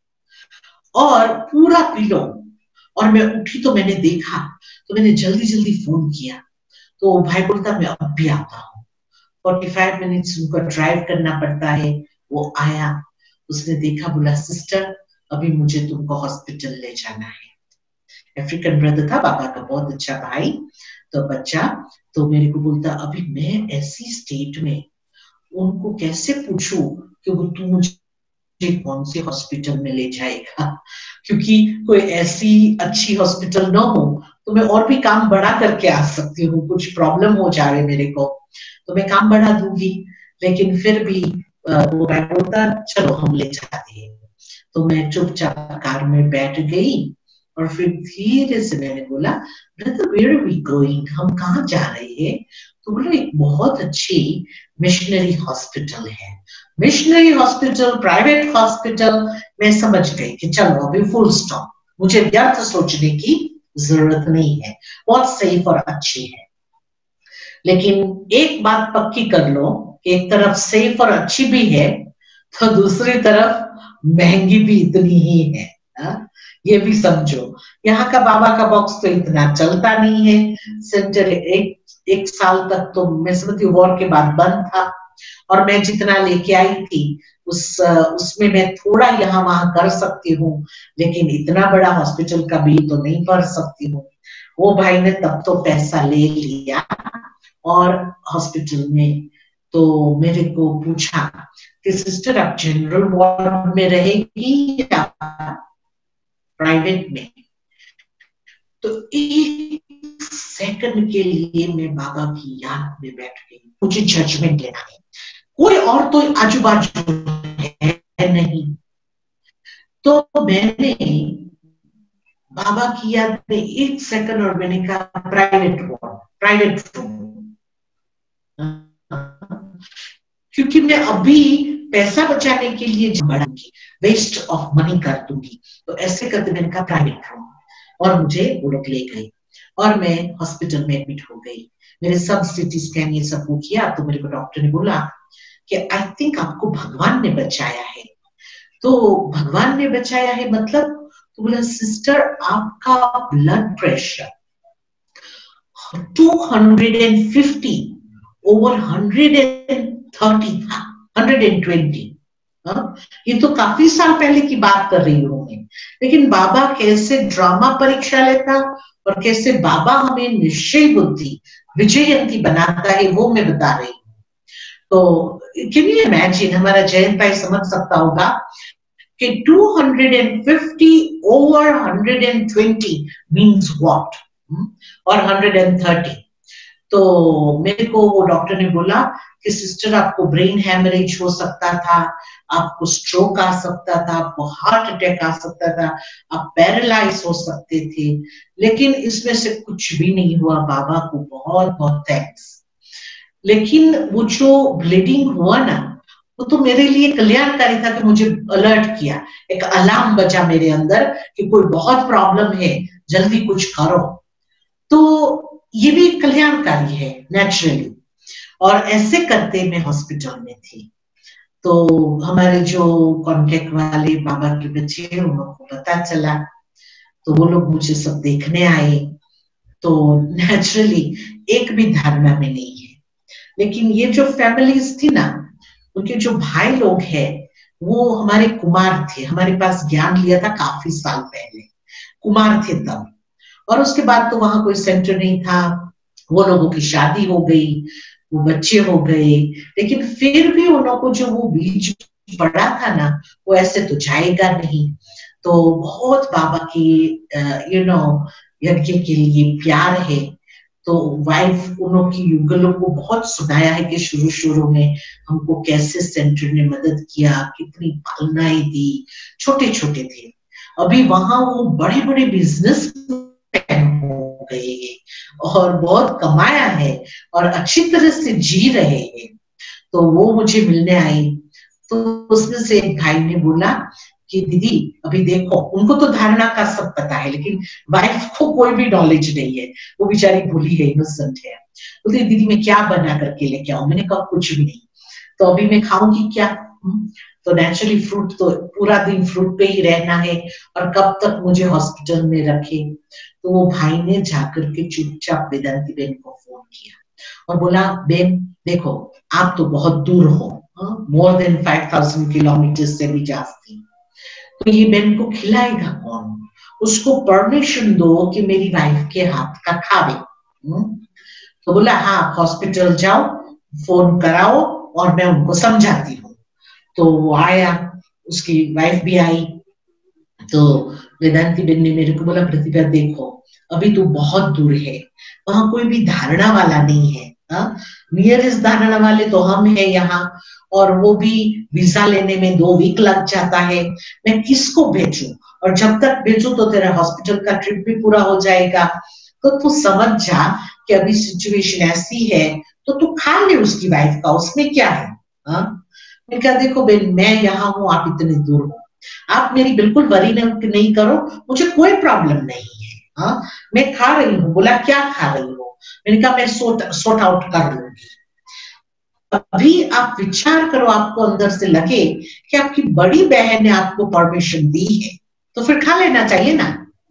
और पूरा पिलो। और मैं उठी तो मैंने देखा, तो मैंने जल्दी जल्दी फोन किया, तो भाई बोलता मैं अब भी आता हूँ। 45 मिनट्स उनको ड्राइव करना पड़ता है। वो आया, उसने देखा, बोला सिस्टर अभी मुझे तुमको हॉस्पिटल ले जाना है। अफ्रीकन ब्रदर था बाबा का, बहुत अच्छा भाई, तो बच्चा। तो मेरे को बोलता अभी मैं ऐसी स्टेट में उनको कैसे पूछूं कि वो तू मुझे कौन से हॉस्पिटल में ले जाएगा, क्योंकि कोई ऐसी अच्छी हॉस्पिटल ना हो तो मैं और भी काम बढ़ा करके आ सकती हूँ, कुछ प्रॉब्लम हो जाए मेरे को तो मैं काम बढ़ा दूंगी। लेकिन फिर भी वो मैं बोलता चलो हम ले जाते हैं। तो मैं चुपचाप कार में बैठ गई और फिर धीरे से मैंने बोला brother where are we going, हम कहाँ जा रहे हैं? तो बोला एक बहुत अच्छी मिशनरी हॉस्पिटल है। Missionary hospital, private hospital. मैं समझ गई कि चलो अभी फुल स्टॉप, मुझे व्यर्थ सोचने की जरूरत नहीं है, बहुत सेफ और अच्छी है। लेकिन एक बात पक्की कर लो, एक तरफ सेफ और अच्छी भी है तो दूसरी तरफ महंगी भी इतनी ही है, ये भी समझो। यहाँ का बाबा का बॉक्स तो इतना चलता नहीं है। सेंटर एक साल तक तो मैं समझती हूँ वॉर के बाद बंद था, और मैं जितना लेके आई थी उसमें मैं थोड़ा यहाँ वहां कर सकती हूँ, लेकिन इतना बड़ा हॉस्पिटल का बिल तो नहीं भर सकती हूँ। वो भाई ने तब तो पैसा ले लिया और हॉस्पिटल में तो मेरे को पूछा कि सिस्टर आप जनरल वार्ड में रहेगी या प्राइवेट में? तो एक सेकंड के लिए मैं बाबा की याद में बैठ गई। मुझे जजमेंट लेना है, कोई और तो आजू बाजू है नहीं। तो मैंने बाबा की याद में एक सेकंड और मैंने कहा प्राइवेट वार्ड, प्राइवेट रूम, क्योंकि मैं अभी पैसा बचाने के लिए बढ़ाऊंगी, वेस्ट ऑफ मनी कर दूंगी। तो ऐसे करते मैंने कहा प्राइवेट रूम, और मुझे वो लोग ले गए और मैं हॉस्पिटल में एडमिट हो गई। मेरे सब सीटी स्कैन ये सब वो किया तो मेरे को डॉक्टर ने बोला कि आई थिंक आपको भगवान ने बचाया है। तो भगवान ने बचाया है मतलब? तो बोला सिस्टर आपका ब्लड प्रेशर 250 ओवर 130 था, 120। ये तो काफी साल पहले की बात कर रही हूँ मैं। लेकिन बाबा कैसे ड्रामा परीक्षा लेता और कैसे बाबा हमें निश्चय बुद्धि विजयंती बनाता है वो मैं बता रही हूँ। तो कैन यू इमेजिन, हमारा जयंत भाई समझ सकता होगा कि 250 ओवर 120 मीन्स व्हाट, और 130। तो मेरे को वो डॉक्टर ने बोला कि सिस्टर आपको ब्रेन हैमरेज हो सकता था, आपको स्ट्रोक आ सकता था, आपको हार्ट अटैक आ सकता था, आप पैरालाइज हो सकते थे, लेकिन इसमें से कुछ भी नहीं हुआ। बाबा को बहुत बहुत थैंक्स। लेकिन वो जो ब्लीडिंग हुआ ना, वो तो मेरे लिए कल्याणकारी था कि मुझे अलर्ट किया, एक अलार्म बजा मेरे अंदर कि कोई बहुत प्रॉब्लम है, जल्दी कुछ करो। तो ये भी कल्याणकारी है नेचुरली। और ऐसे करते मैं हॉस्पिटल में थी। तो हमारे जो कॉन्टेक्ट वाले बाबा के बच्चे हैं उन लोगों को पता चला, तो वो लोग मुझे सब देखने आए। तो नेचुरली एक भी धारणा में नहीं है, लेकिन ये जो फैमिलीज थी ना, उनके जो भाई लोग हैं वो हमारे कुमार थे। हमारे पास ज्ञान लिया था काफी साल पहले, कुमार थे तब। और उसके बाद तो वहां कोई सेंटर नहीं था, वो लोगों की शादी हो गई, वो बच्चे हो गए, लेकिन फिर भी उन लोगों को जो वो बीज पड़ा था ना, वो ऐसे तो जाएगा नहीं। तो बहुत बाबा की यज्ञ के लिए प्यार है। तो वाइफ उन की युगलों को बहुत सुनाया है कि शुरू में हमको कैसे सेंटर ने मदद किया, कितनी पालनाएं दी, छोटे छोटे थे। अभी वहां वो बड़े बड़े बिजनेस हो गए और बहुत कमाया है और अच्छी तरह से जी रहे हैं। तो वो मुझे मिलने आई। तो उसमें से एक भाई ने बोला कि दीदी अभी देखो, उनको तो धारणा का सब पता है, लेकिन वाइफ को कोई भी नॉलेज नहीं है, वो बेचारी भूली गई, इनोसेंट है। बोलती दीदी मैं क्या बना करके लेके आऊं? मैंने कहा कुछ भी नहीं। तो अभी मैं खाऊंगी क्या? तो नेचुरली फ्रूट तो पूरा दिन फ्रूट पे ही रहना है, और कब तक मुझे हॉस्पिटल में रखे। तो वो भाई ने जाकर के चुपचाप वेदांती बेन को फोन किया और बोला बेन देखो आप तो बहुत दूर हो, मोर देन 5000 किलोमीटर से भी जास्ती, तो ये बेन को खिलाएगा कौन? उसको परमिशन दो कि मेरी वाइफ के हाथ का खावे। तो बोला हाँ हॉस्पिटल जाओ, फोन कराओ और मैं उनको समझाती हूँ। तो वो आया, उसकी वाइफ भी आई। तो वेदांती बेन ने मेरे को बोला प्रतिभा देखो अभी तो बहुत दूर है, वहां कोई भी धारणा वाला नहीं है, नियरेस्ट धारणा वाले तो हम हैं यहाँ, और वो भी वीजा लेने में 2 वीक लग जाता है। मैं किसको भेजूं? और जब तक भेजूं तो तेरा हॉस्पिटल का ट्रिप भी पूरा हो जाएगा। तो तू समझ जा कि अभी सिचुएशन ऐसी है, तो तू खा ले उसकी वाइफ का, उसमें क्या है? मैं कहा देखो बेन मैं यहाँ हूँ, आप इतने दूर हो, आप मेरी बिल्कुल वरी नहीं करो, मुझे कोई प्रॉब्लम नहीं है। मैं खा रही हूँ। बोला क्या खा रही हो? मैंने कहा मैं सॉर्ट आउट कर लूंगी। अभी आप विचार करो, आपको अंदर से लगे कि आपकी बड़ी बहन ने आपको परमिशन दी है, तो फिर खा लेना चाहिए ना।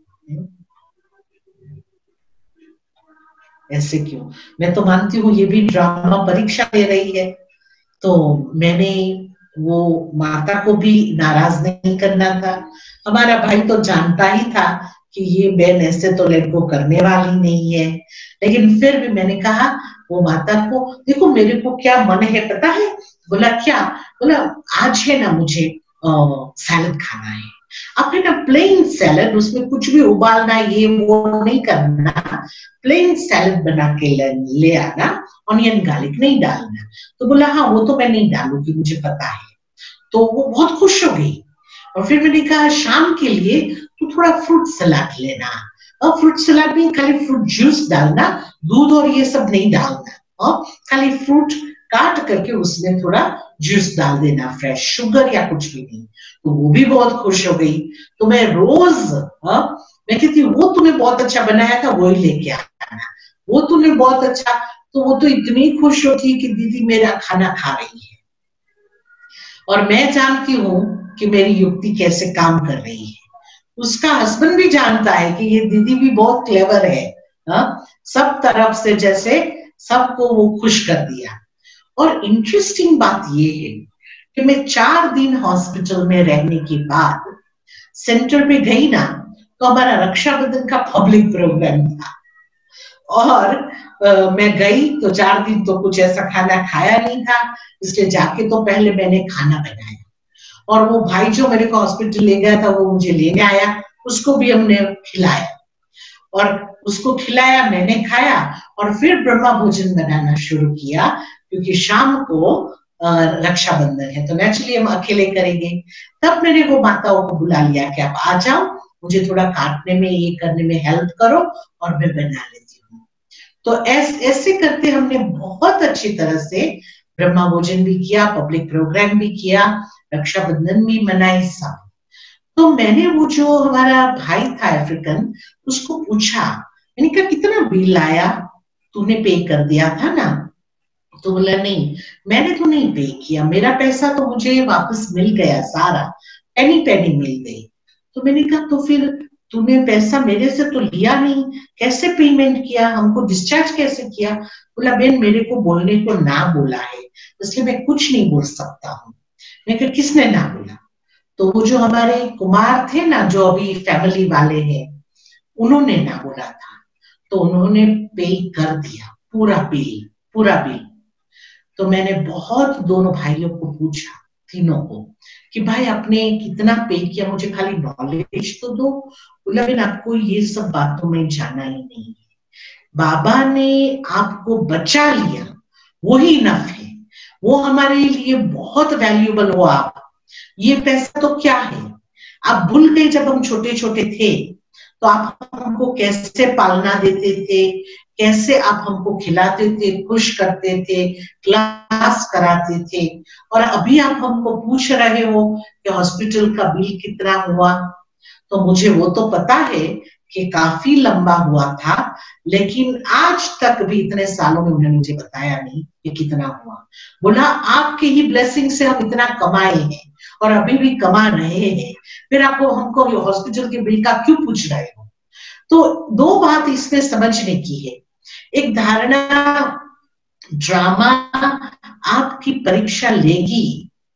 ऐसे क्यों? मैं तो मानती हूँ ये भी ड्रामा परीक्षा ले रही है। तो मैंने वो माता को भी नाराज नहीं करना था। हमारा भाई तो जानता ही था कि ये बहन ऐसे तो लड़को करने वाली नहीं है, लेकिन फिर भी मैंने कहा वो माता को, देखो मेरे को क्या मन है पता है? बोला क्या? बोला आज है ना मुझे सैलड खाना है। आपने ना प्लेन सैलड, उसमें कुछ भी उबालना ये वो नहीं करना, प्लेन सैलड बना के ले आना, ऑनियन गार्लिक नहीं डालना। तो बोला हाँ वो तो मैं नहीं डालूंगी, मुझे पता है। तो वो बहुत खुश हो गई। और फिर मैंने कहा शाम के लिए तू थोड़ा फ्रूट सलाद लेना, और फ्रूट सलाद में खाली फ्रूट जूस डालना, दूध और ये सब नहीं डालना, और खाली फ्रूट काट करके उसमें थोड़ा जूस डाल देना, फ्रेश, शुगर या कुछ भी नहीं। तो वो भी बहुत खुश हो गई। तो मैं रोज मैं कहती वो तूने बहुत अच्छा बनाया था, वही लेके आना, वो तूने बहुत अच्छा। तो वो तो इतनी खुश होती है कि दीदी मेरा खाना खा रही है, और मैं जानती हूँ कि मेरी युक्ति कैसे काम कर रही है। उसका हस्बैंड भी जानता है कि ये दीदी भी बहुत क्लेवर है, सब तरफ से जैसे सबको वो खुश कर दिया। और इंटरेस्टिंग बात ये है कि मैं 4 दिन हॉस्पिटल में रहने के बाद सेंटर पे गई ना, तो हमारा रक्षाबंधन का पब्लिक प्रोग्राम था, और मैं गई तो 4 दिन तो कुछ ऐसा खाना खाया नहीं था, इसलिए जाके तो पहले मैंने खाना बनाया, और वो भाई जो मेरे को हॉस्पिटल ले गया था वो मुझे लेने आया, उसको भी हमने खिलाया, और उसको खिलाया, मैंने खाया, और फिर ब्रह्मा भोजन बनाना शुरू किया, क्योंकि शाम को रक्षाबंधन है तो नेचुरली हम अकेले करेंगे। तब मैंने वो माताओं को बुला लिया कि आप आ जाओ, मुझे थोड़ा काटने में ये करने में हेल्प करो, और मैं बना लेती हूँ। तो ऐसे करते हमने बहुत अच्छी तरह से ब्रह्मा भोजन भी किया, पब्लिक प्रोग्राम भी किया, रक्षाबंधन भी मनाई, सब। तो मैंने वो जो हमारा भाई था अफ्रीकन, उसको पूछा, मैंने कहा कितना बिल आया, तूने पे कर दिया था ना? तो बोला नहीं मैंने तो नहीं पे किया, मेरा पैसा तो मुझे वापस मिल गया, सारा पेनी पेनी मिल गई। तो मैंने कहा तो फिर तूने पैसा मेरे से तो लिया नहीं, कैसे पेमेंट किया, हमको डिस्चार्ज कैसे किया? बोला बहन मेरे को बोलने को ना बोला है, इसलिए मैं कुछ नहीं बोल सकता हूँ। मैं कहा किसने ना बोला? तो वो जो हमारे कुमार थे ना, जो अभी फैमिली वाले हैं, उन्होंने ना बोला था, तो उन्होंने पे कर दिया, पूरा बिल। तो मैंने बहुत दोनों भाइयों को पूछा, तीनों को, कि भाई आपने कितना पे किया, मुझे खाली नॉलेज तो दो। बोला बहन आपको ये सब बातों में जाना ही नहीं है, बाबा ने आपको बचा लिया वही इनफ है, वो हमारे लिए बहुत वैल्यूएबल हो आप। ये पैसा तो क्या है, आप भूल गए जब हम छोटे छोटे थे तो आप हमको कैसे पालना देते थे, कैसे आप हमको खिलाते थे, खुश करते थे, क्लास कराते थे, और अभी आप हमको पूछ रहे हो कि हॉस्पिटल का बिल कितना हुआ। तो मुझे वो तो पता है कि काफी लंबा हुआ था, लेकिन आज तक भी इतने सालों में उन्होंने मुझे बताया नहीं कि कितना हुआ। बोला आपके ही ब्लेसिंग से हम इतना कमाए हैं और अभी भी कमा रहे हैं, फिर आपको हमको हॉस्पिटल के बिल का क्यों पूछ रहे हो? तो 2 बात इसमें समझने की है। एक धारणा, ड्रामा आपकी परीक्षा लेगी,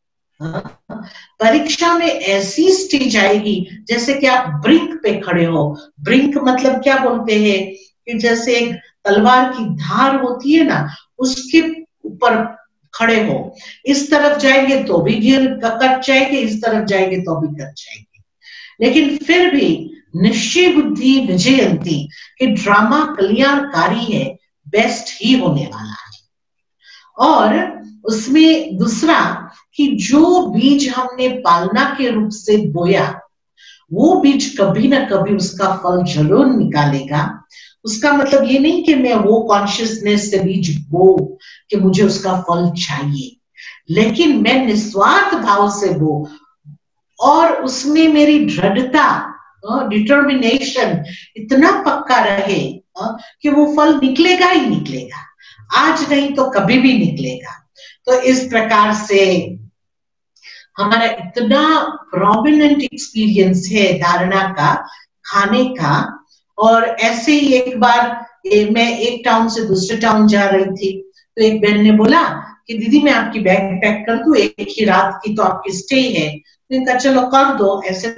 परीक्षा में ऐसी स्टेज आएगी जैसे कि आप ब्रिंक पे खड़े हो। ब्रिंक मतलब क्या बोलते हैं कि जैसे एक तलवार की धार होती है ना, उसके ऊपर खड़े हो, इस तरफ जाएंगे तो भी कट जाएंगे, इस तरफ जाएंगे तो भी कट जाएंगे, लेकिन फिर भी निश्चय बुद्धि विजयंती कि ड्रामा कल्याणकारी है, बेस्ट ही होने वाला है। और उसमें दूसरा कि जो बीज हमने पालना के रूप से बोया, वो बीज कभी ना कभी उसका फल जरूर निकालेगा। उसका मतलब ये नहीं कि मैं वो कॉन्शियसनेस से बीज बो कि मुझे उसका फल चाहिए, लेकिन मैं निस्वार्थ भाव से बो, और उसमें मेरी दृढ़ता, डिटर्मिनेशन इतना पक्का रहे कि वो फल निकलेगा ही निकलेगा, आज नहीं तो कभी भी निकलेगा। तो इस प्रकार से हमारा इतना प्रोमिनेंट एक्सपीरियंस है धारणा का, खाने का। और ऐसे ही एक बार मैं एक टाउन से दूसरे टाउन जा रही थी, तो एक बहन ने बोला कि दीदी मैं आपकी बैग पैक कर दूं, एक ही रात की तो आपकी स्टे है। मैंने कहा चलो कर दो, ऐसे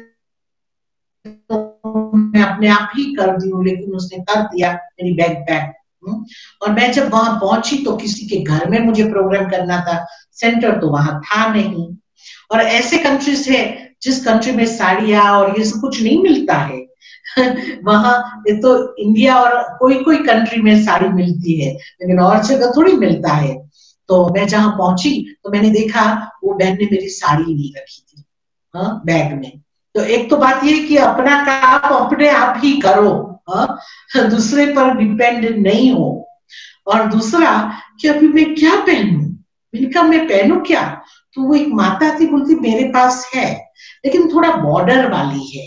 तो मैं अपने आप ही कर दी हूँ, लेकिन उसने कर दिया मेरी बैग पैक। और मैं जब वहां पहुंची तो किसी के घर में मुझे प्रोग्राम करना था, सेंटर तो वहां था नहीं। और ऐसे कंट्रीज है जिस कंट्री में साड़ियां और ये सब कुछ नहीं मिलता है वहां तो इंडिया और कोई कोई कंट्री में साड़ी मिलती है, लेकिन और जगह थोड़ी मिलता है। तो मैं जहां पहुंची तो मैंने देखा वो बहन ने मेरी साड़ी नहीं रखी थी बैग में। तो एक तो बात ये कि अपना काम अपने आप ही करो, दूसरे पर डिपेंड नहीं हो। और दूसरा कि अभी मैं क्या पहनूं, मैंने कहा मैं पहनूं क्या? तो वो एक माता थी, बोलती मेरे पास है लेकिन थोड़ा बॉर्डर वाली है,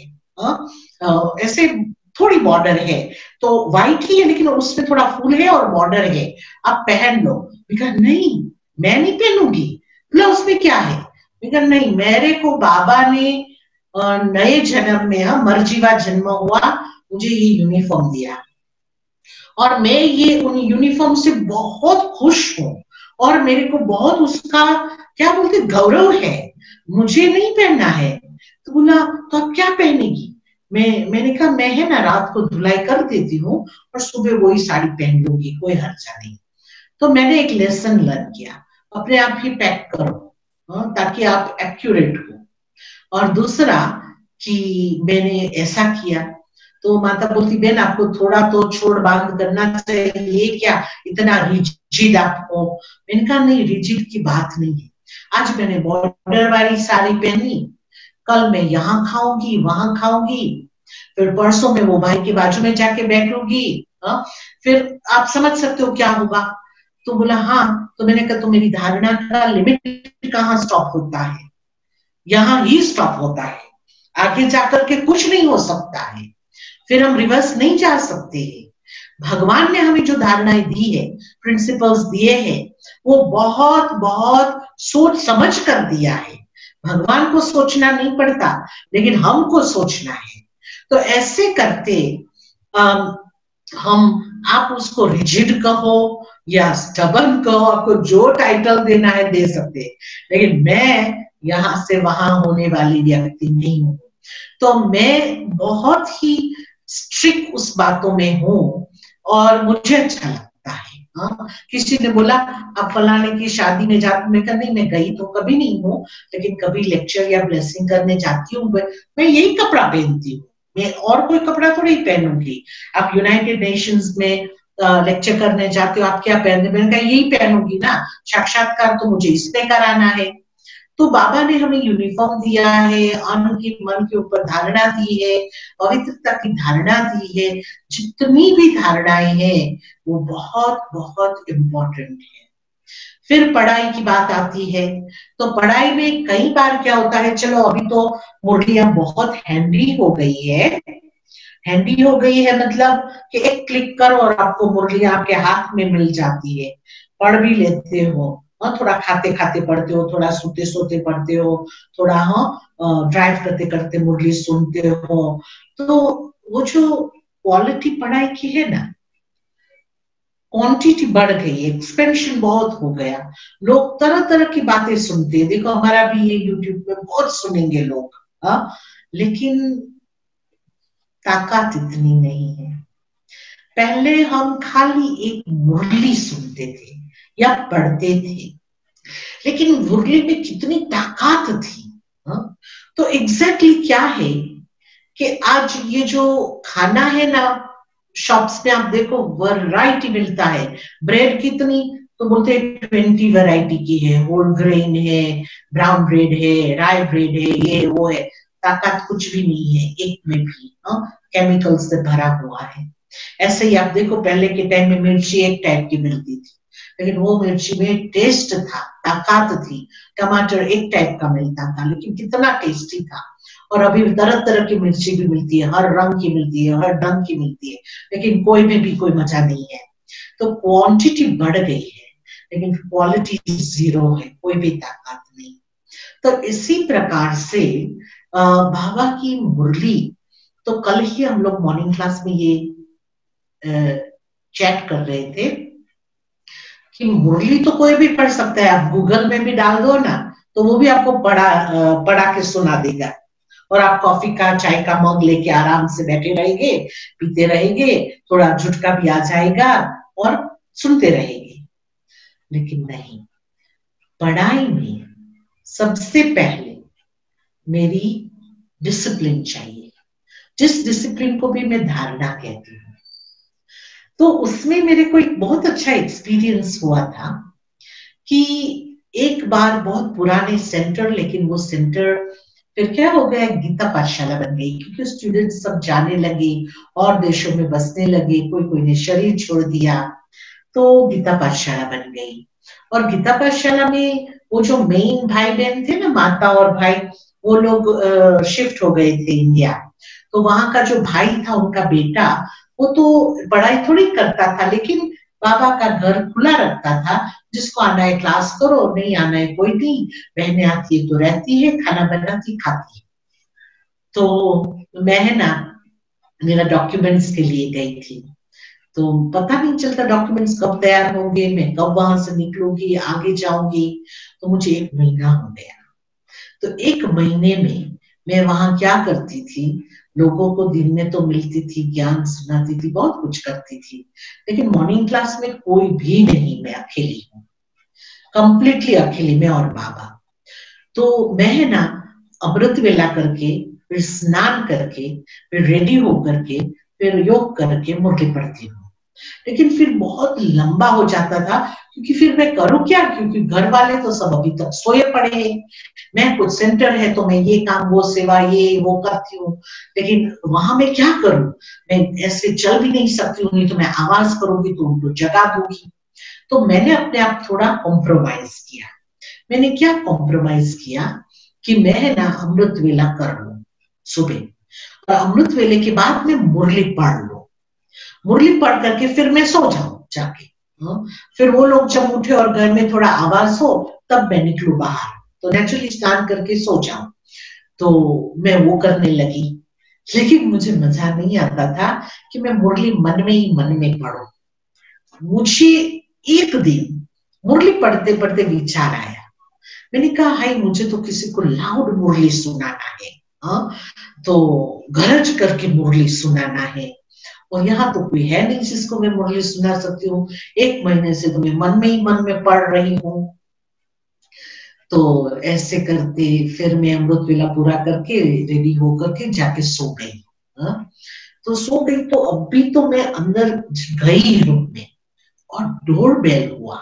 ऐसे थोड़ी बॉर्डर है, तो व्हाइट ही है लेकिन उसमें थोड़ा फूल है और बॉर्डर है, आप पहन लो। मैं कहा नहीं मैं नहीं पहनूंगी। बोला उसमें क्या है? मैं कहा नहीं, मेरे को बाबा ने नए जन्म में मर्जीवा जन्म हुआ, मुझे ये यूनिफॉर्म दिया और मैं ये उन यूनिफॉर्म से बहुत खुश हूं और मेरे को बहुत उसका क्या बोलते गौरव है, मुझे नहीं पहनना है। तो बोला तो आप क्या पहनेगी? मैंने कहा मैं है ना रात को धुलाई कर देती हूँ और सुबह वही साड़ी पहन लूंगी, कोई हर्जा नहीं। तो मैंने एक लेसन लर्न किया, अपने आप ही पैक करो ताकि आप एक्यूरेट हो। और दूसरा कि मैंने ऐसा किया तो माता बोलती बहन आपको थोड़ा तो छोड़ बांध करना चाहिए, क्या इतना रिजिड आप हो? मैंने कहा नहीं रिजिड की बात नहीं है, आज मैंने बॉर्डर वाली साड़ी पहनी, कल मैं यहाँ खाऊंगी वहां खाऊंगी, फिर परसों में वो भाई के बाजू में जाके बैठूंगी, फिर आप समझ सकते हो क्या होगा। तो बोला हाँ। तो मैंने कहा तो मेरी धारणा का लिमिट कहाँ स्टॉप होता है? यहाँ ही स्टॉप होता है, आगे जाकर के कुछ नहीं हो सकता है, फिर हम रिवर्स नहीं जा सकते हैं। भगवान ने हमें जो धारणाएं दी है, प्रिंसिपल्स दिए हैं, वो बहुत बहुत सोच समझ कर दिया है। भगवान को सोचना नहीं पड़ता लेकिन हमको सोचना है। तो ऐसे करते हम, आप उसको रिजिड कहो या स्टबर्न कहो, आपको जो टाइटल देना है दे सकते हैं, लेकिन मैं यहां से वहां होने वाली व्यक्ति नहीं हूं। तो मैं बहुत ही स्ट्रिक्ट उस बातों में हूं और मुझे अच्छा लगता है। किसी ने बोला आप फलाने की शादी में जाती, मैं कहा नहीं मैं गई तो कभी नहीं हूँ, लेकिन कभी लेक्चर या ब्लेसिंग करने जाती हूँ, मैं यही कपड़ा पहनती हूँ, मैं और कोई कपड़ा थोड़ी पहनूंगी। आप यूनाइटेड नेशंस में लेक्चर करने जाते हो, आप क्या पहनते? मैंने कहा यही पहनूंगी ना, साक्षात्कार तो मुझे इसमें कराना है। तो बाबा ने हमें यूनिफॉर्म दिया है, अन्न की मन के ऊपर धारणा दी है, पवित्रता की धारणा दी है, जितनी भी धारणाएं हैं वो बहुत बहुत इम्पोर्टेंट है। फिर पढ़ाई की बात आती है, तो पढ़ाई में कई बार क्या होता है, चलो अभी तो मुरलियां बहुत हैंडी हो गई है, हैंडी हो गई है मतलब कि एक क्लिक करो और आपको मुरलियां आपके हाथ में मिल जाती है, पढ़ भी लेते हो, थोड़ा खाते खाते पढ़ते हो, थोड़ा सोते सोते पढ़ते हो, थोड़ा ड्राइव करते करते मुरली सुनते हो। तो वो जो क्वालिटी पढ़ाई की है ना, क्वांटिटी बढ़ गई, एक्सपेंशन बहुत हो गया, लोग तरह तरह की बातें सुनते हैं। देखो हमारा भी ये यूट्यूब पे बहुत सुनेंगे लोग, लेकिन ताकत इतनी नहीं है। पहले हम खाली एक मुरली सुनते थे या पढ़ते थे, लेकिन मुरली में कितनी ताकत थी। तो एग्जैक्टली क्या है कि आज ये जो खाना है ना, शॉप्स में आप देखो वैरायटी मिलता है, ब्रेड कितनी, तो बोलते हैं 20 वैरायटी की है, होल ग्रेन है, ब्राउन ब्रेड है, राय ब्रेड है, ये वो है, ताकत कुछ भी नहीं है एक में भी, केमिकल से भरा हुआ है। ऐसे ही आप देखो पहले के टाइम में मिर्ची एक टाइप की मिलती थी, लेकिन वो मिर्ची में टेस्ट था, ताकत थी। टमाटर एक टाइप का मिलता था लेकिन कितना टेस्टी था। और अभी तरह तरह की मिर्ची भी मिलती है, हर रंग की मिलती है, हर ढंग की मिलती है, लेकिन कोई में भी कोई मजा नहीं है। तो क्वांटिटी बढ़ गई है लेकिन क्वालिटी जीरो है, कोई भी ताकत नहीं। तो इसी प्रकार से बाबा की मुरली, तो कल ही हम लोग मॉर्निंग क्लास में ये चैट कर रहे थे, कि मुरली तो कोई भी पढ़ सकता है, आप गूगल में भी डाल दो ना तो वो भी आपको पढ़ा के सुना देगा, और आप कॉफी का चाय का मग लेके आराम से बैठे रहेंगे, पीते रहेंगे, थोड़ा झुटका भी आ जाएगा और सुनते रहेंगे। लेकिन नहीं, पढ़ाई में सबसे पहले मेरी डिसिप्लिन चाहिए, जिस डिसिप्लिन को भी मैं धारणा कहती हूँ। तो उसमें मेरे को एक बहुत अच्छा एक्सपीरियंस हुआ था कि एक बार बहुत पुराने सेंटर, लेकिन वो सेंटर फिर क्या हो गया, गीता पाठशाला बन गई, क्योंकि स्टूडेंट सब जाने लगे और देशों में बसने लगे, कोई कोई ने शरीर छोड़ दिया, तो गीता पाठशाला बन गई। और गीता पाठशाला में वो जो मेन भाई बहन थे ना, माता और भाई, वो लोग शिफ्ट हो गए थे इंडिया। तो वहां का जो भाई था, उनका बेटा, वो तो पढ़ाई थोड़ी करता था, लेकिन बाबा का घर खुला रखता था, जिसको आना है क्लास करो, नहीं आना है कोई नहीं, बहनें आती है तो रहती है, खाना बनाती खाती है। तो मैं ना मेरा डॉक्यूमेंट्स के लिए गई थी, तो पता नहीं चलता डॉक्यूमेंट्स कब तैयार होंगे, मैं कब वहां से निकलूंगी, आगे जाऊंगी। तो मुझे 1 महीना हो गया। तो 1 महीने में मैं वहां क्या करती थी, लोगों को दिन में तो मिलती थी, ज्ञान सुनाती थी, बहुत कुछ करती थी, लेकिन मॉर्निंग क्लास में कोई भी नहीं, मैं अकेली हूँ, कंप्लीटली अकेली, मैं और बाबा। तो मैं ना अमृत वेला करके, फिर स्नान करके, फिर रेडी होकर के, फिर योग करके मुरली पढ़ती हूँ। लेकिन फिर बहुत लंबा हो जाता था, क्योंकि फिर मैं करूँ क्या, क्योंकि घर वाले तो सब अभी तक सोए पड़े हैं, मैं कुछ सेंटर है तो मैं ये काम, वो सेवा, ये वो करती हूँ, लेकिन वहां मैं क्या करूं, मैं ऐसे चल भी नहीं सकती हूँ, नहीं तो मैं आवाज करूंगी तो उनको जगा दूंगी। तो मैंने अपने आप थोड़ा कॉम्प्रोमाइज किया। मैंने क्या कॉम्प्रोमाइज किया कि मैं ना अमृत वेला कर लूं सुबह, और अमृत वेले के बाद मैं मुरली पढ़ लूं, मुरली पढ़ करके फिर मैं सो जाऊं जाके। फिर वो लोग जब उठे और घर में थोड़ा आवाज हो, तब मैं निकलूं बाहर, तो नेचुरली स्नान करके सो जाऊं। तो मैं वो करने लगी, लेकिन मुझे मजा नहीं आता था कि मैं मुरली मन में ही मन में पढ़ूं। मुझे एक दिन मुरली पढ़ते पढ़ते विचार आया, मैंने कहा हाय, मुझे तो किसी को लाउड मुरली सुनाना है, तो गरज करके मुरली सुनाना है, और यहाँ तो कोई है नहीं जिसको मैं मुरली सुना सकती हूँ। 1 महीने से तो मैं मन में ही मन में पढ़ रही हूँ। तो ऐसे करते फिर मैं अमृत वेला पूरा करके रेडी होकर के जाके सो गई। तो सो गई, तो अब भी तो मैं अंदर गई रूम में, और डोर बेल हुआ।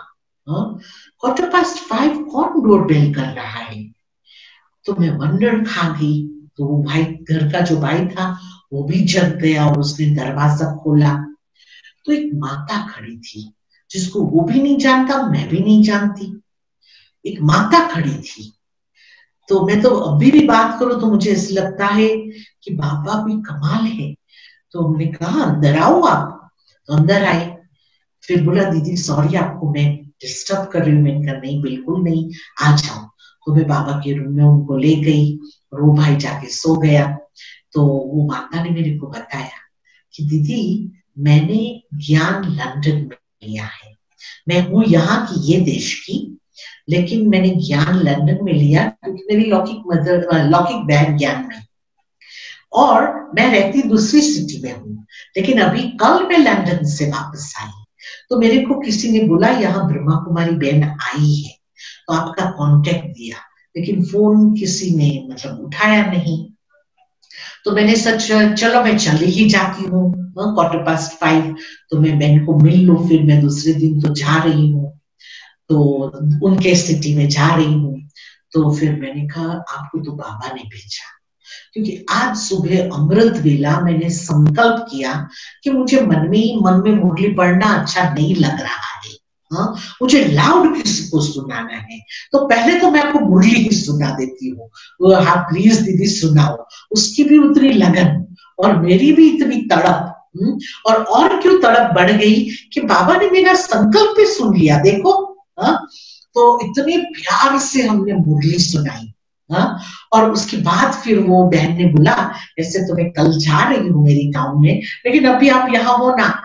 5:15 कौन डोर बेल कर रहा है? तो मैं वंडर खा गई। तो वो भाई, घर का जो भाई था, वो भी जग गया और उसने दरवाजा खोला। तो एक माता खड़ी थी, जिसको वो भी नहीं जानता, मैं भी नहीं जानती, एक माता खड़ी थी। तो मैं तो अभी भी बात करूं तो मुझे ऐसा लगता है कि बाबा भी कमाल है। तो हमने कहा अंदर आओ आप, तो अंदर आए। फिर बोला दीदी सॉरी, आपको मैं डिस्टर्ब कर रही हूँ। मैंने कहा नहीं, बिल्कुल नहीं, आ जाओ। तो मैं बाबा के रूम में उनको ले गई, और वो भाई जाके सो गया। तो वो माता ने मेरे को बताया कि दीदी, मैंने ज्ञान लंदन में लिया है, मैं हूं यहाँ की, ये देश की, लेकिन मैंने ज्ञान लंदन में लिया क्योंकि मेरी लौकिक बहन ज्ञान में, और मैं रहती दूसरी सिटी में हूँ, लेकिन अभी कल मैं लंदन से वापस आई। तो मेरे को किसी ने बोला यहाँ ब्रह्मा कुमारी बहन आई है, तो आपका कांटेक्ट दिया, लेकिन फोन किसी ने मतलब उठाया नहीं। तो मैंने सच, चलो मैं चली ही जाती हूँ, 5:15, तो मैं बहन को मिल लूं, फिर मैं दूसरे दिन तो जा रही हूँ, तो उनके सिटी में जा रही हूँ। तो फिर मैंने कहा आपको तो बाबा ने भेजा, क्योंकि आज सुबह अमृत वेला मैंने संकल्प किया कि मुझे मन में ही मन में मुरली पढ़ना अच्छा नहीं लग रहा है। मुझे लाउड किसी को सुनाना है, तो पहले तो मैं आपको मुरली ही सुना देती हूँ। हाँ प्लीज दीदी सुनाओ। उसकी भी उतनी लगन और मेरी भी इतनी तड़प, और क्यों तड़प बढ़ गई कि बाबा ने मेरा संकल्प भी सुन लिया। देखो, तो इतने प्यार से हमने मुरली सुनाई। और उसके बाद फिर वो बहन ने बोला, ऐसे तो मैं कल जा रही हूँ मेरी गांव में, लेकिन अभी आप यहाँ हो ना,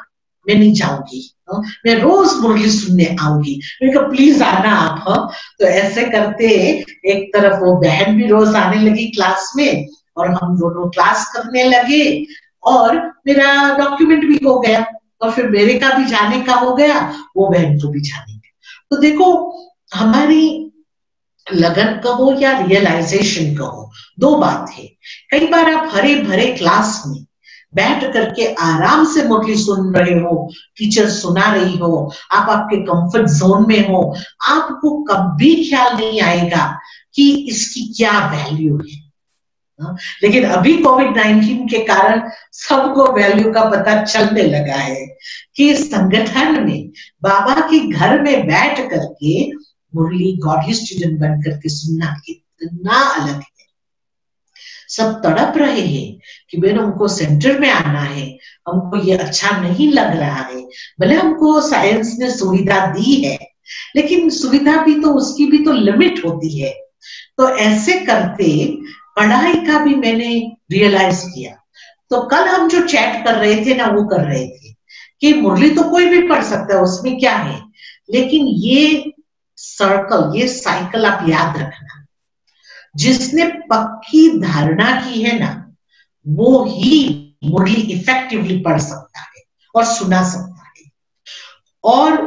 मैं नहीं जाऊंगी, मैं रोज मुरली सुनने आऊंगी। मैंने कहा प्लीज आना आप। तो ऐसे करते एक तरफ वो बहन भी रोज आने लगी क्लास में और हम दोनों क्लास करने लगे और मेरा डॉक्यूमेंट भी हो गया और फिर मेरे का भी जाने का हो गया, वो बहन को भी जाने का। तो देखो हमारी लगन कहो या रियलाइजेशन कहो, दो बात है। कई बार आप हरे भरे क्लास में बैठ करके आराम से मुरली सुन रहे हो, टीचर सुना रही हो, आप आपके कंफर्ट जोन में हो, आपको कभी ख्याल नहीं आएगा कि इसकी क्या वैल्यू है। लेकिन अभी कोविड-19 के कारण सबको वैल्यू का पता चलने लगा है कि संगठन में बाबा के घर में बैठ करके मुरली गॉडली स्टूडेंट बन करके सुनना कितना अलग है। सब तड़प रहे हैं कि बेन हमको सेंटर में आना है, हमको ये अच्छा नहीं लग रहा है। भले हमको साइंस ने सुविधा दी है, लेकिन सुविधा भी तो उसकी भी तो लिमिट होती है। तो ऐसे करते पढ़ाई का भी मैंने रियलाइज किया। तो कल हम जो चैट कर रहे थे ना, वो कर रहे थे कि मुरली तो कोई भी पढ़ सकता है, उसमें क्या है, लेकिन ये सर्कल, ये साइकिल आप याद रखना, जिसने पक्की धारणा की है ना, वो ही मुरली इफेक्टिवली पढ़ सकता है और सुना सकता है, और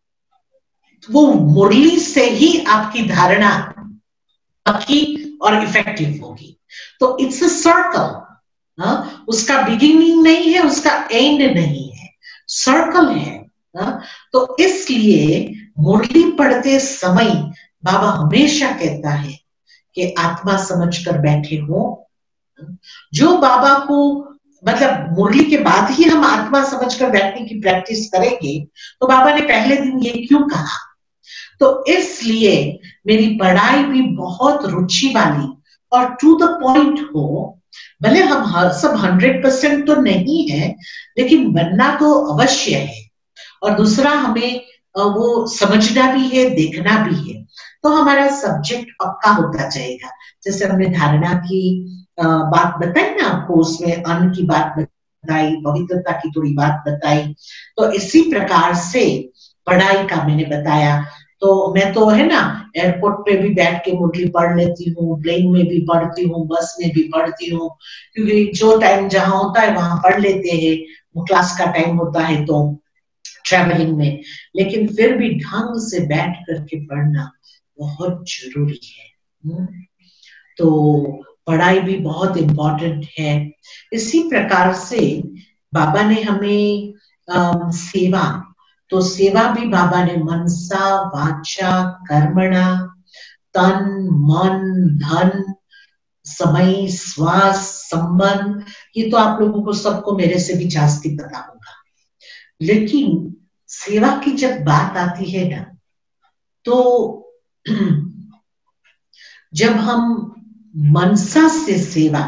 वो मुरली से ही आपकी धारणा पक्की और इफेक्टिव होगी। तो इट्स अ सर्कल, उसका बिगिनिंग नहीं है, उसका एंड नहीं है, सर्कल है। तो इसलिए मुरली पढ़ते समय बाबा हमेशा कहता है कि आत्मा समझकर बैठे हो। जो बाबा को मतलब मुरली के बाद ही हम आत्मा समझकर बैठने की प्रैक्टिस करेंगे, तो बाबा ने पहले दिन ये क्यों कहा? तो इसलिए मेरी पढ़ाई भी बहुत रुचि वाली और टू द पॉइंट हो। भले हम सब 100% तो नहीं है, लेकिन बनना तो अवश्य है। और दूसरा हमें वो समझना भी है, देखना भी है, तो हमारा सब्जेक्ट पक्का होता जाएगा। जैसे हमने धारणा की बात बताई ना आपको, उसमें अन्न की बात बताई, पवित्रता की थोड़ी बात बताई, तो इसी प्रकार से पढ़ाई का मैंने बताया। तो मैं तो है ना एयरपोर्ट पे भी बैठ के मुरली पढ़ लेती हूँ, प्लेन में भी पढ़ती हूँ, बस में भी पढ़ती हूँ, क्योंकि जो टाइम जहां होता है वहां पढ़ लेते हैं। क्लास का टाइम होता है तो ट्रैवलिंग में, लेकिन फिर भी ढंग से बैठ करके पढ़ना बहुत जरूरी है। तो पढ़ाई भी बहुत इम्पोर्टेंट है। इसी प्रकार से बाबा ने हमें सेवा, तो सेवा भी बाबा ने मनसा वाचा कर्मणा, तन मन धन समय श्वास संबंध, ये तो आप लोगों को सबको मेरे से भी जास्ती पता होगा। लेकिन सेवा की जब बात आती है ना, तो जब हम मनसा से सेवा,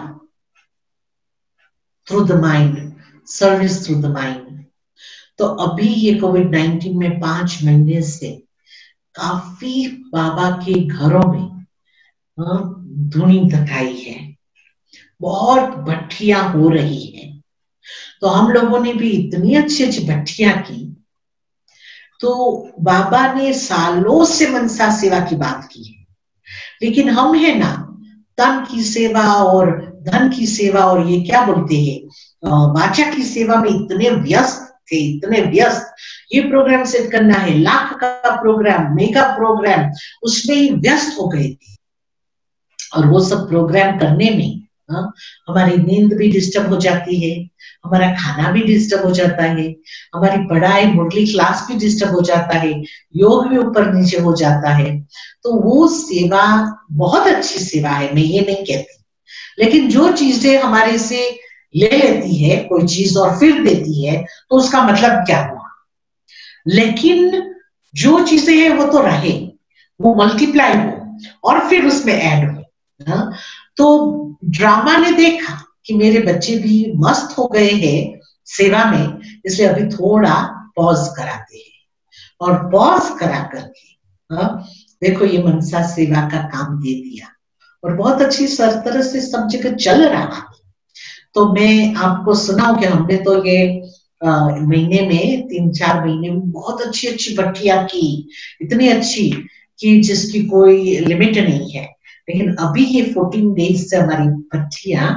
through the mind, service through the mind, तो अभी ये कोविड-19 में 5 महीने से काफी बाबा के घरों में धुनी धकाई है, बहुत भट्टियां हो रही है। तो हम लोगों ने भी इतनी अच्छी अच्छी भट्टियां की। तो बाबा ने सालों से मनसा सेवा की बात की है, लेकिन हम है ना तन की सेवा और धन की सेवा और ये क्या बोलते हैं वाचा की सेवा में इतने व्यस्त थे, इतने व्यस्त। ये प्रोग्राम सेट करना है, लाख का प्रोग्राम, मेगा प्रोग्राम, उसमें ही व्यस्त हो गए थे। और वो सब प्रोग्राम करने में हमारी नींद भी डिस्टर्ब हो जाती है, हमारा खाना भी डिस्टर्ब हो जाता है, हमारी पढ़ाई मुरली क्लास भी डिस्टर्ब हो जाता है, योग भी ऊपर नीचे हो जाता है। तो वो सेवा बहुत अच्छी सेवा है, मैं ये नहीं कहती, लेकिन जो चीजें हमारे से ले लेती है कोई चीज और फिर देती है, तो उसका मतलब क्या हुआ? लेकिन जो चीजें हैं वो तो रहे, वो मल्टीप्लाई हो और फिर उसमें ऐड हो। तो ड्रामा ने देखा कि मेरे बच्चे भी मस्त हो गए हैं सेवा में, इसलिए अभी थोड़ा पॉज कराते हैं। और पॉज करा करके देखो ये मनसा सेवा का काम दे दिया और बहुत अच्छी तरह से सब जगह चल रहा है। तो मैं आपको सुनाऊं कि हमने तो ये महीने में 3-4 महीने में बहुत अच्छी अच्छी भट्टियां की, इतनी अच्छी कि जिसकी कोई लिमिट नहीं है। लेकिन अभी ये 14 डेज से हमारी भट्टियां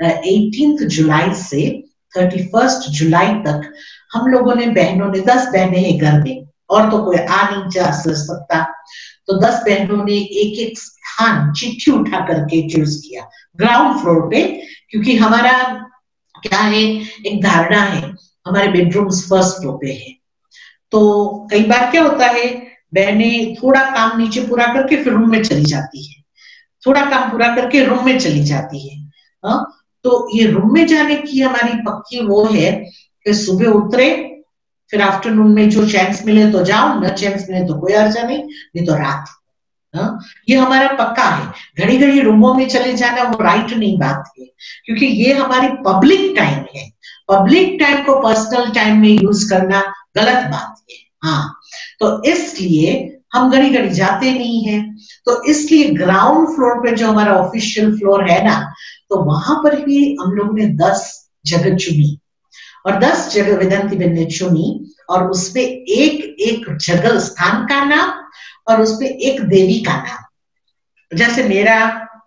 18 जुलाई से 31 जुलाई तक हम लोगों ने, बहनों ने, 10 बहनें हैं घर में और तो कोई आ नहीं जा सकता, तो 10 बहनों ने एक एक स्थान चिट्ठी उठा करके चूज किया ग्राउंड फ्लोर पे, क्योंकि हमारा क्या है, एक धारणा है हमारे बेडरूम्स फर्स्ट फ्लोर पे है। तो कई बार क्या होता है, बहनें थोड़ा काम नीचे पूरा करके फिर रूम में चली जाती है, थोड़ा काम पूरा करके रूम में चली जाती है। तो ये रूम में जाने की हमारी पक्की वो है कि सुबह उतरे, फिर आफ्टरनून में जो चांस मिले तो जाओ, न चांस मिले तो कोई अर्जा नहीं तो रात। ये हमारा पक्का है। घड़ी घड़ी रूमों में चले जाना वो राइट नहीं बात है, क्योंकि ये हमारी पब्लिक टाइम है। पब्लिक टाइम को पर्सनल टाइम में यूज करना गलत बात है। हाँ, तो इसलिए हम घड़ी घड़ी जाते नहीं है। तो इसलिए ग्राउंड फ्लोर पे जो हमारा ऑफिशियल फ्लोर है ना, तो वहां पर भी हम लोगों ने 10 जगह चुनी और 10 जगह वेदांती बहन ने चुनी, और उसपे एक एक जगह स्थान का नाम और उसपे एक देवी का नाम। जैसे मेरा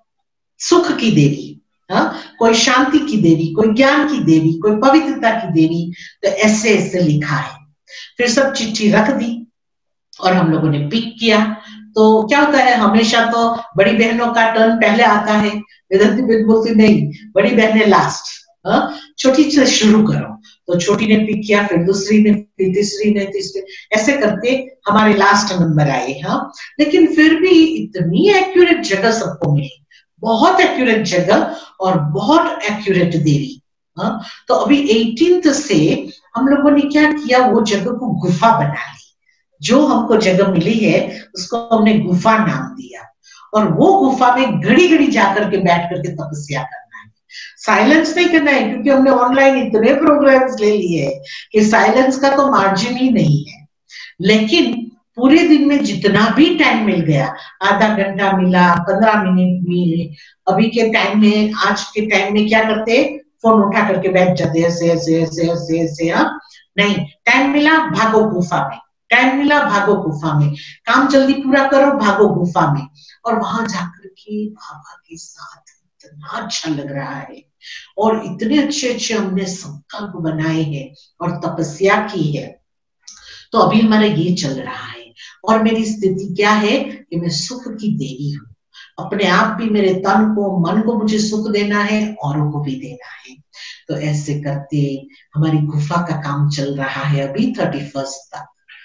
सुख की देवी, कोई शांति की देवी, कोई ज्ञान की देवी, कोई पवित्रता की देवी, तो ऐसे ऐसे लिखा है। फिर सब चिट्ठी रख दी और हम लोगों ने पिक किया। तो क्या होता है, हमेशा तो बड़ी बहनों का टर्न पहले आता है, वेदांती बहन बोलती नहीं, बड़ी बहनें लास्ट, छोटी से शुरू करो। तो छोटी ने पिक किया, फिर दूसरी ने, फिर तीसरी ने, तीसरी, ऐसे करके हमारे लास्ट नंबर आए। लेकिन फिर भी इतनी एक्यूरेट जगह सबको मिली, बहुत एक्यूरेट जगह और बहुत एक्यूरेट देवी। तो अभी 18 से हम लोगों ने क्या किया, वो जगह को गुफा बना ली। जो हमको जगह मिली है उसको हमने गुफा नाम दिया, और वो गुफा में घड़ी घड़ी जाकर के बैठ करके तपस्या करना है। साइलेंस नहीं करना है, क्योंकि हमने ऑनलाइन इतने प्रोग्राम्स ले लिए हैं कि साइलेंस का तो मार्जिन ही नहीं है। लेकिन पूरे दिन में जितना भी टाइम मिल गया, आधा घंटा मिला, 15 मिनट मिले, अभी के टाइम में, आज के टाइम में क्या करते, फोन उठा करके बैठ जाते ऐसे ऐसे ऐसे ऐसे ऐसे। नहीं, टाइम मिला भागो गुफा में, टाइम मिला भागो गुफा में, काम जल्दी पूरा करो भागो गुफा में। और वहां जाकर के बाबा के साथ इतना अच्छा लग रहा है, और इतने अच्छे अच्छे हमने संकल्प बनाए हैं और तपस्या की है। तो अभी हमारा ये चल रहा है, और मेरी स्थिति क्या है कि मैं सुख की देवी हूँ। अपने आप भी, मेरे तन को, मन को मुझे सुख देना है, औरों को भी देना है। तो ऐसे करते हमारी गुफा का काम चल रहा है अभी 31 तक।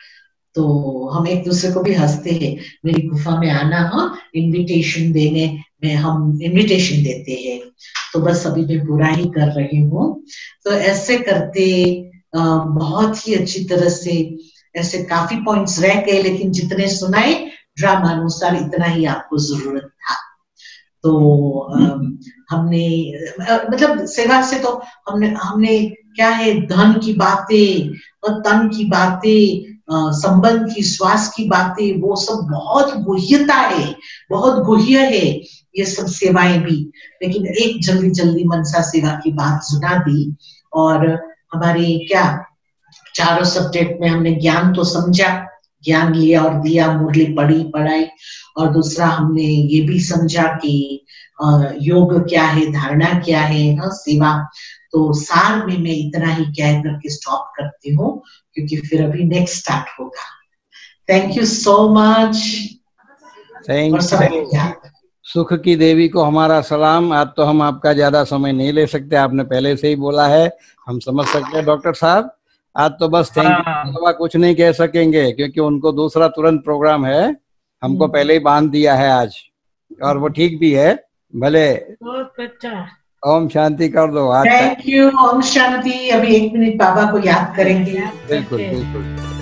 तो हम एक दूसरे को भी हंसते हैं, मेरी गुफा में आना, इनविटेशन देने में हम इनविटेशन देते हैं। तो बस अभी मैं पूरा ही कर रही हूँ। तो ऐसे करते बहुत ही अच्छी तरह से, ऐसे काफी पॉइंट्स रह गए, लेकिन जितने सुनाए ड्रामा अनुसार इतना ही आपको जरूरत था। तो हमने, मतलब सेवा से तो हमने क्या है, धन की बातें और तन की बातें, संबंध की, श्वास की बातें, वो सब बहुत गुह्यता है, बहुत गुह्य है ये सब सेवाएं भी। लेकिन एक जल्दी जल्दी मनसा सेवा की बात सुना दी, और हमारे क्या चारों सब्जेक्ट में हमने ज्ञान तो समझा, ज्ञान लिया और दिया, मुरली पढ़ी, पढ़ाई, और दूसरा हमने ये भी समझा कि योग क्या है, धारणा क्या है, सेवा। तो सार में मैं इतना ही कह करके स्टॉप करती हूँ, क्योंकि फिर अभी नेक्स्ट स्टार्ट होगा। Thank you so much. Thank you. सुख की देवी को हमारा सलाम। आज तो हम आपका ज्यादा समय नहीं ले सकते, आपने पहले से ही बोला है, हम समझ सकते हैं। डॉक्टर साहब, आज तो बस थैंक यू, कुछ नहीं कह सकेंगे, क्योंकि उनको दूसरा तुरंत प्रोग्राम है, हमको पहले ही बांध दिया है आज, और वो ठीक भी है। भले बहुत अच्छा। ओम शांति कर दो आज। Thank you. ओम शांति। अभी 1 मिनट बाबा को याद करेंगे। बिल्कुल बिल्कुल।